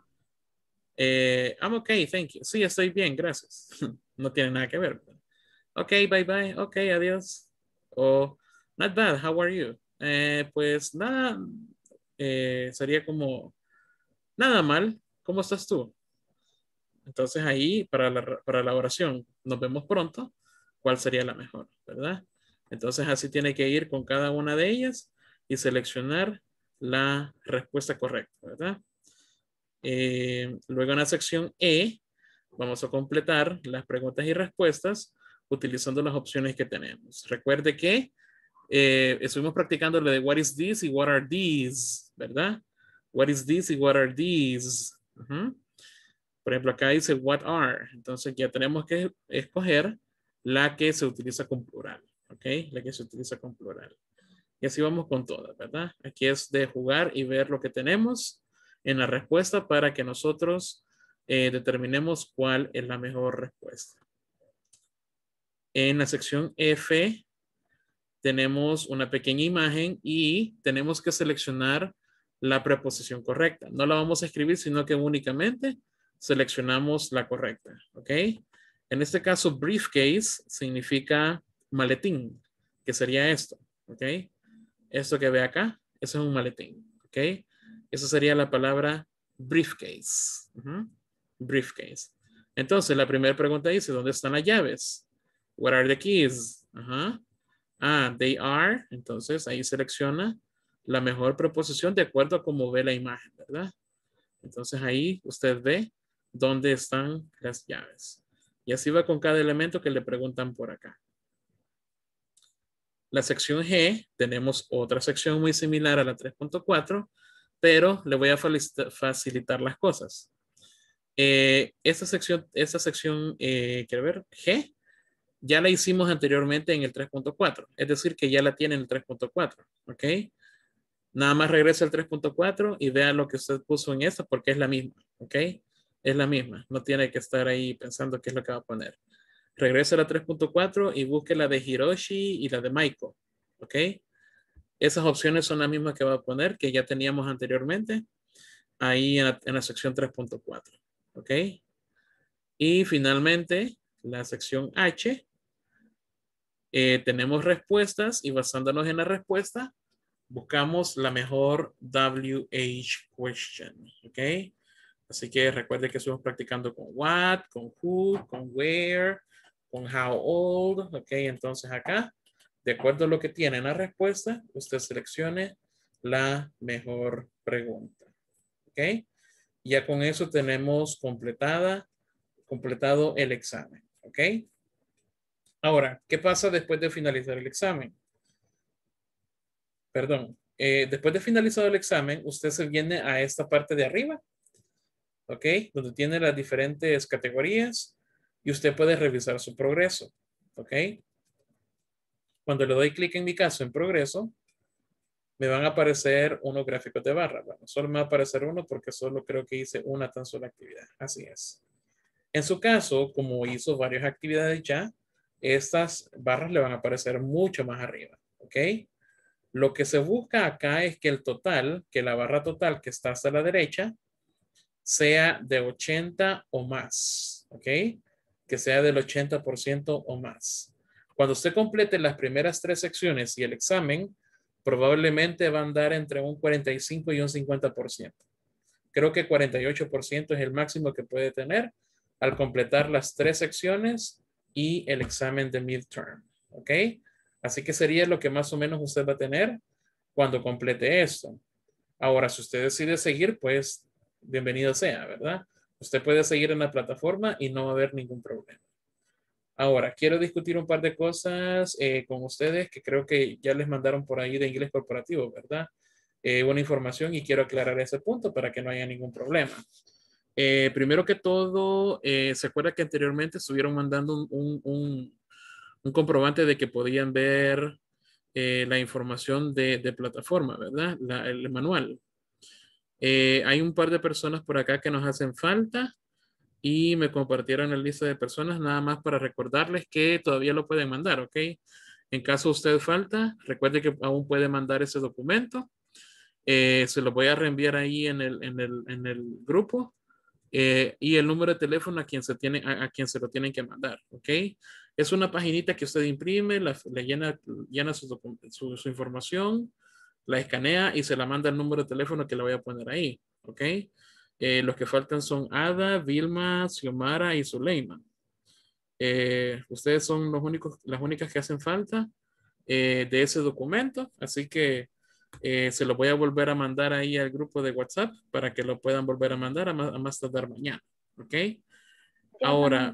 Eh, I'm okay, thank you. Sí, estoy bien, gracias. No tiene nada que ver, ¿verdad? Ok, bye bye. Ok, adiós. O not bad, how are you? Eh, pues nada, eh, sería como, nada mal, ¿cómo estás tú? Entonces ahí, para la, para la oración, nos vemos pronto, ¿cuál sería la mejor, verdad? Entonces así tiene que ir con cada una de ellas y seleccionar la respuesta correcta, ¿verdad? Eh, luego en la sección E, vamos a completar las preguntas y respuestas utilizando las opciones que tenemos. Recuerde que eh, estuvimos practicando lo de what is this y what are these, ¿verdad? What is this y what are these. Uh-huh. Por ejemplo, acá dice what are. Entonces ya tenemos que escoger la que se utiliza con plural. ¿Ok? La que se utiliza con plural. Y así vamos con todas, ¿verdad? Aquí es de jugar y ver lo que tenemos en la respuesta para que nosotros eh, determinemos cuál es la mejor respuesta. En la sección F tenemos una pequeña imagen y tenemos que seleccionar la preposición correcta. No la vamos a escribir, sino que únicamente seleccionamos la correcta. ¿Ok? En este caso, briefcase significa maletín, que sería esto. ¿Ok? Esto que ve acá, eso es un maletín. ¿Ok? Eso sería la palabra briefcase. Uh-huh. Briefcase. Entonces, la primera pregunta dice, ¿dónde están las llaves? What are the keys? Uh-huh. Ah, they are. Entonces, ahí selecciona la mejor preposición de acuerdo a cómo ve la imagen, ¿verdad? Entonces, ahí usted ve dónde están las llaves. Y así va con cada elemento que le preguntan por acá. La sección G, tenemos otra sección muy similar a la tres punto cuatro, pero le voy a facilitar las cosas. Eh, esta sección, esta sección eh, quiero ver, G, ya la hicimos anteriormente en el tres punto cuatro, es decir, que ya la tiene en el tres punto cuatro, ¿ok? Nada más regresa al tres punto cuatro y vea lo que usted puso en esta porque es la misma, ¿ok? Es la misma, no tiene que estar ahí pensando qué es lo que va a poner. Regrese a la tres punto cuatro y busque la de Hiroshi y la de Maiko. ¿Ok? Esas opciones son las mismas que va a poner, que ya teníamos anteriormente, ahí en la, en la sección tres punto cuatro. ¿Ok? Y finalmente, la sección H. Eh, tenemos respuestas y basándonos en la respuesta, buscamos la mejor W H question. ¿Ok? Así que recuerde que estamos practicando con what, con who, con where, con how old, ok, entonces acá, de acuerdo a lo que tiene en la respuesta, usted seleccione la mejor pregunta, ok. Ya con eso tenemos completada, completado el examen, ok. Ahora, ¿qué pasa después de finalizar el examen? Perdón, eh, después de finalizado el examen, usted se viene a esta parte de arriba, ok, donde tiene las diferentes categorías. Y usted puede revisar su progreso. ¿Ok? Cuando le doy clic en mi caso en progreso, me van a aparecer unos gráficos de barra. Bueno, solo me va a aparecer uno porque solo creo que hice una tan sola actividad. Así es. En su caso, como hizo varias actividades ya, estas barras le van a aparecer mucho más arriba. ¿Ok? Lo que se busca acá es que el total, que la barra total que está hasta la derecha, sea de ochenta o más. ¿Ok? Que sea del ochenta por ciento o más. Cuando usted complete las primeras tres secciones y el examen, probablemente va a andar entre un cuarenta y cinco y un cincuenta por ciento. Creo que cuarenta y ocho por ciento es el máximo que puede tener al completar las tres secciones y el examen de midterm. ¿Ok? Así que sería lo que más o menos usted va a tener cuando complete esto. Ahora, si usted decide seguir, pues bienvenido sea, ¿verdad? Usted puede seguir en la plataforma y no va a haber ningún problema. Ahora, quiero discutir un par de cosas eh, con ustedes que creo que ya les mandaron por ahí de inglés corporativo, ¿verdad? Eh, una información y quiero aclarar ese punto para que no haya ningún problema. Eh, primero que todo, eh, ¿se acuerda que anteriormente estuvieron mandando un, un, un, un comprobante de que podían ver eh, la información de, de plataforma, ¿verdad? La, el manual. Eh, hay un par de personas por acá que nos hacen falta y me compartieron la lista de personas nada más para recordarles que todavía lo pueden mandar, ¿ok? En caso usted falta, recuerde que aún puede mandar ese documento. Eh, se lo voy a reenviar ahí en el, en el, en el grupo eh, y el número de teléfono a quien, se tiene, a, a quien se lo tienen que mandar, ¿ok? Es una paginita que usted imprime, la, le llena, llena su, su, su información, la escanea y se la manda el número de teléfono que le voy a poner ahí, ¿ok? Eh, los que faltan son Ada, Vilma, Xiomara y Zuleima. Eh, ustedes son los únicos, las únicas que hacen falta eh, de ese documento, así que eh, se lo voy a volver a mandar ahí al grupo de WhatsApp para que lo puedan volver a mandar a más, a más tardar mañana, ¿ok? Ahora,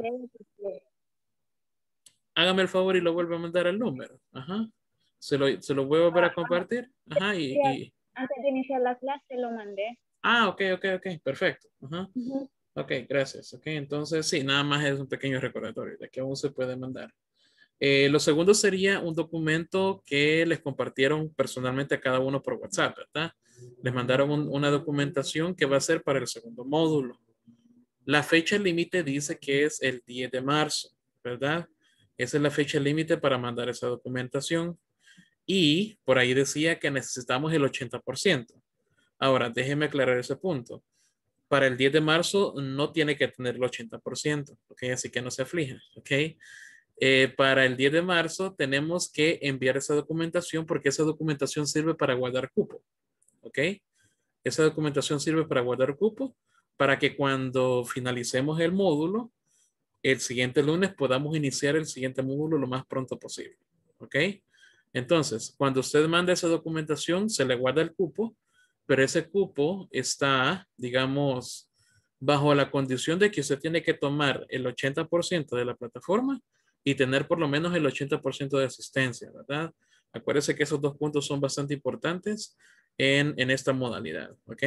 hágame el favor y lo vuelve a mandar al número. Ajá. Se lo, se lo voy a volver a compartir. Ajá, y, y... Antes de iniciar la clase lo mandé. Ah, ok, ok, ok, perfecto. Ajá. Uh-huh. Ok, gracias. Ok, entonces sí, nada más es un pequeño recordatorio de que aún se puede mandar. Eh, lo segundo sería un documento que les compartieron personalmente a cada uno por WhatsApp, ¿verdad? Les mandaron un- una documentación que va a ser para el segundo módulo. La fecha límite dice que es el diez de marzo, ¿verdad? Esa es la fecha límite para mandar esa documentación. Y por ahí decía que necesitamos el ochenta por ciento. Ahora, déjenme aclarar ese punto. Para el diez de marzo no tiene que tener el ochenta por ciento, ¿ok? Así que no se aflijan, ¿ok? Eh, para el diez de marzo tenemos que enviar esa documentación porque esa documentación sirve para guardar cupo, ¿ok? Esa documentación sirve para guardar cupo para que cuando finalicemos el módulo, el siguiente lunes podamos iniciar el siguiente módulo lo más pronto posible, ¿ok? Entonces, cuando usted manda esa documentación, se le guarda el cupo, pero ese cupo está, digamos, bajo la condición de que usted tiene que tomar el ochenta por ciento de la plataforma y tener por lo menos el ochenta por ciento de asistencia, ¿verdad? Acuérdese que esos dos puntos son bastante importantes en, en esta modalidad, ¿ok?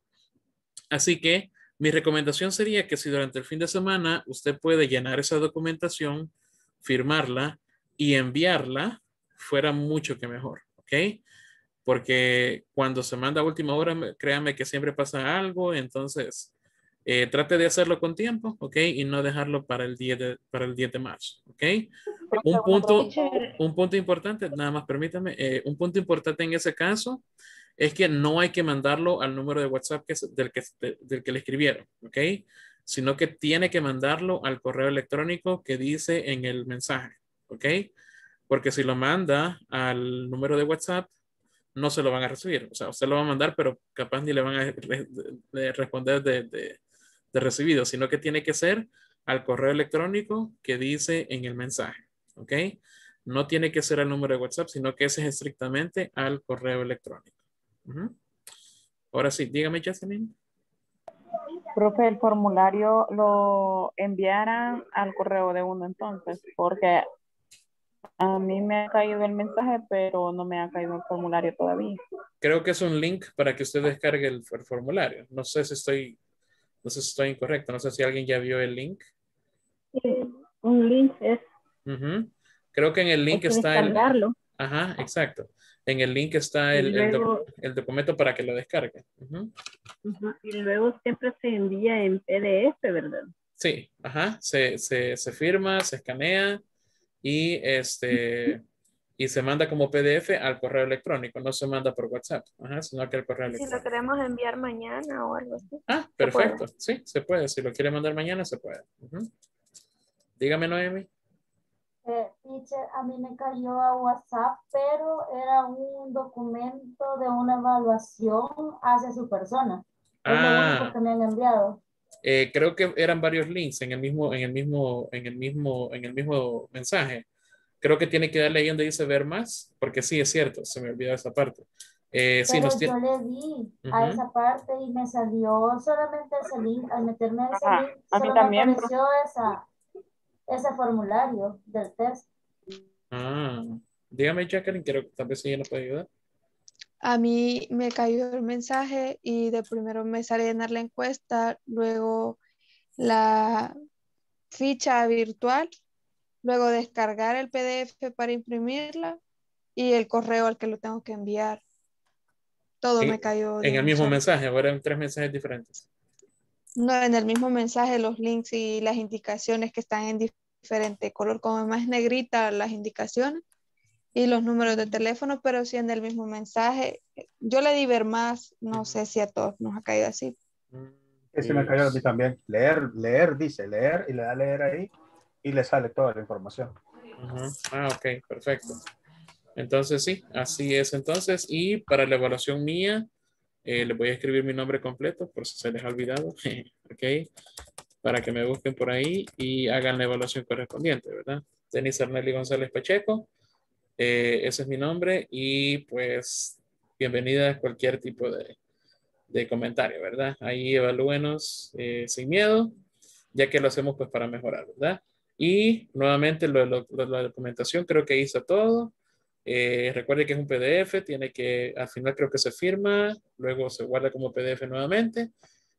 Así que mi recomendación sería que si durante el fin de semana usted puede llenar esa documentación, firmarla y enviarla, fuera mucho que mejor, ¿ok? Porque cuando se manda a última hora, créame que siempre pasa algo, entonces eh, trate de hacerlo con tiempo, ¿ok? Y no dejarlo para el diez de, para el diez de marzo, ¿ok? Un punto, un punto importante, nada más permítame, eh, un punto importante en ese caso es que no hay que mandarlo al número de WhatsApp que es del, que, del que le escribieron, ¿ok? Sino que tiene que mandarlo al correo electrónico que dice en el mensaje, ¿ok? Porque si lo manda al número de WhatsApp, no se lo van a recibir. O sea, usted lo va a mandar, pero capaz ni le van a re de responder de, de, de recibido, sino que tiene que ser al correo electrónico que dice en el mensaje, ¿ok? No tiene que ser al número de WhatsApp, sino que ese es estrictamente al correo electrónico. Uh-huh. Ahora sí, dígame, Jasmine. Profe, el formulario lo enviarán al correo de uno entonces, porque a mí me ha caído el mensaje, pero no me ha caído el formulario todavía. Creo que es un link para que usted descargue el, el formulario. No sé si estoy, no sé si estoy incorrecto. No sé si alguien ya vio el link. Sí, un link es. Uh-huh. Creo que en el link hay que está descargarlo. el. Ajá, exacto. En el link está el, luego, el, el documento para que lo descargue. Uh-huh. Uh-huh. Y luego siempre se envía en P D F, ¿verdad? Sí, ajá. Se, se, se firma, se escanea y este y se manda como P D F al correo electrónico. No se manda por WhatsApp, ajá, sino que al correo Si electrónico. lo queremos enviar mañana o algo así. Ah, perfecto. Sí, se puede. Si lo quiere mandar mañana, se puede. Uh-huh. Dígame, Noemi. Eh, teacher, a mí me cayó a WhatsApp, pero era un documento de una evaluación hacia su persona. Es Ah, lo único que me han enviado. Eh, creo que eran varios links en el mismo, en el mismo, en el mismo, en el mismo mensaje. Creo que tiene que darle ahí donde dice ver más, porque sí, es cierto, se me olvidó esa parte. Eh, sí, Pero nos yo tiene... le di uh-huh. a esa parte y me salió solamente ese link. Al meterme en ese Ajá, link, a mí solo también. me apareció esa, ese formulario del test. Ah, dígame, Jacqueline, creo que tal vez ella nos puede ayudar. A mí me cayó el mensaje y de primero me sale llenar la encuesta, luego la ficha virtual, luego descargar el P D F para imprimirla y el correo al que lo tengo que enviar. Todo En, me cayó. en el mismo solo. mensaje, ahora eran tres mensajes diferentes. No, en el mismo mensaje los links y las indicaciones que están en diferente color, como más negrita las indicaciones y los números de teléfono, pero sí en el mismo mensaje. Yo le di ver más, no sé si a todos nos ha caído así. Ese me cayó a mí también. Leer, leer, dice leer y le da leer ahí y le sale toda la información. Uh-huh. Ah, ok, perfecto. Entonces sí, así es entonces. Y para la evaluación mía, eh, les voy a escribir mi nombre completo por si se les ha olvidado. Ok, para que me busquen por ahí y hagan la evaluación correspondiente, ¿verdad? Denis Arnelli González Pacheco. Eh, ese es mi nombre y pues bienvenida a cualquier tipo de, de comentario, ¿verdad? Ahí evalúenos eh, sin miedo, ya que lo hacemos pues para mejorar, ¿verdad? Y nuevamente lo, lo, lo, la documentación creo que hizo todo. Eh, recuerde que es un P D F, tiene que, al final creo que se firma, luego se guarda como P D F nuevamente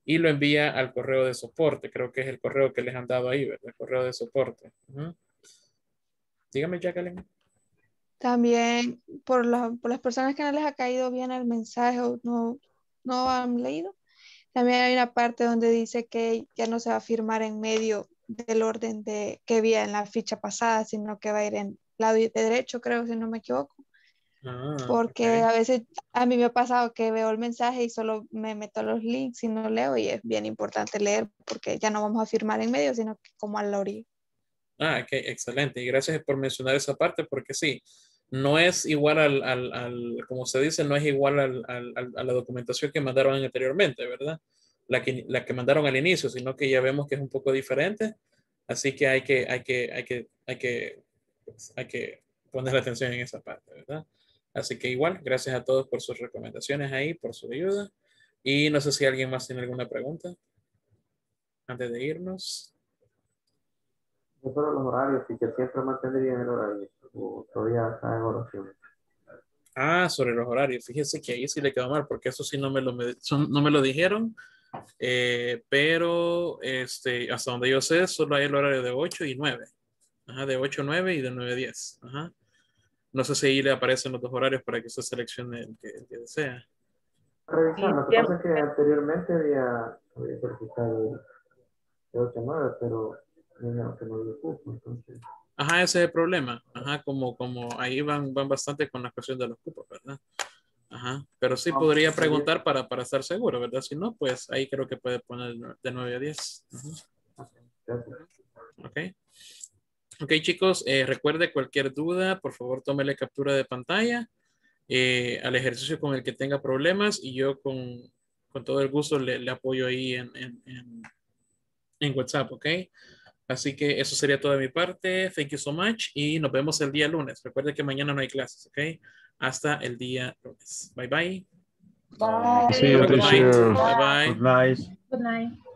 y lo envía al correo de soporte. Creo que es el correo que les han dado ahí, ¿verdad? El correo de soporte. Uh-huh. Dígame, Jacqueline. También por, la- por las personas que no les ha caído bien el mensaje o no, no han leído, también hay una parte donde dice que ya no se va a firmar en medio del orden de que había en la ficha pasada, sino que va a ir en lado de derecho, creo, si no me equivoco. Ah, Porque ok. a veces a mí me ha pasado que veo el mensaje y solo me meto los links y no leo, y es bien importante leer porque ya no vamos a firmar en medio, sino que como a la orilla. Ah, ok, excelente. Y gracias por mencionar esa parte porque sí, no es igual al, al, al- como se dice, no es igual al, al- al- a la documentación que mandaron anteriormente, ¿verdad? La que, la que mandaron al inicio, sino que ya vemos que es un poco diferente. Así que hay que, hay que, hay que, hay que, pues, hay que poner atención en esa parte, ¿verdad? Así que igual, gracias a todos por sus recomendaciones ahí, por su ayuda. Y no sé si alguien más tiene alguna pregunta antes de irnos. No solo los horarios, y que siempre mantendrían el horario, o todavía está en evaluación. Ah, sobre los horarios. Fíjese que ahí sí le quedó mal, porque eso sí no me lo, me- son- no me lo dijeron. Eh, pero este, hasta donde yo sé, solo hay el horario de ocho y nueve. Ajá, de ocho a nueve y de nueve a diez. Ajá. No sé si ahí le aparecen los dos horarios para que usted seleccione el que, el que desea. Revisar, lo que pasa es que anteriormente había, había solicitado de ocho a nueve, pero me dijeron que no había cupo, entonces. Ajá, ese es el problema. Ajá, como, como ahí van, van bastante con la cuestión de los cupos, ¿verdad? Ajá, pero sí podría preguntar para, para estar seguro, ¿verdad? Si no, pues ahí creo que puede poner de nueve a diez. Ajá. Ok. Ok, chicos, eh, recuerde cualquier duda, por favor, tómele captura de pantalla eh, al ejercicio con el que tenga problemas y yo con, con todo el gusto le, le apoyo ahí en, en, en, en WhatsApp, ¿ok? Así que eso sería todo de mi parte. Thank you so much y nos vemos el día lunes. Recuerde que mañana no hay clases, ¿ok? Hasta el día lunes. Bye, bye. Bye. See you, Have a good night. teacher. Bye, bye. Good night. Good night.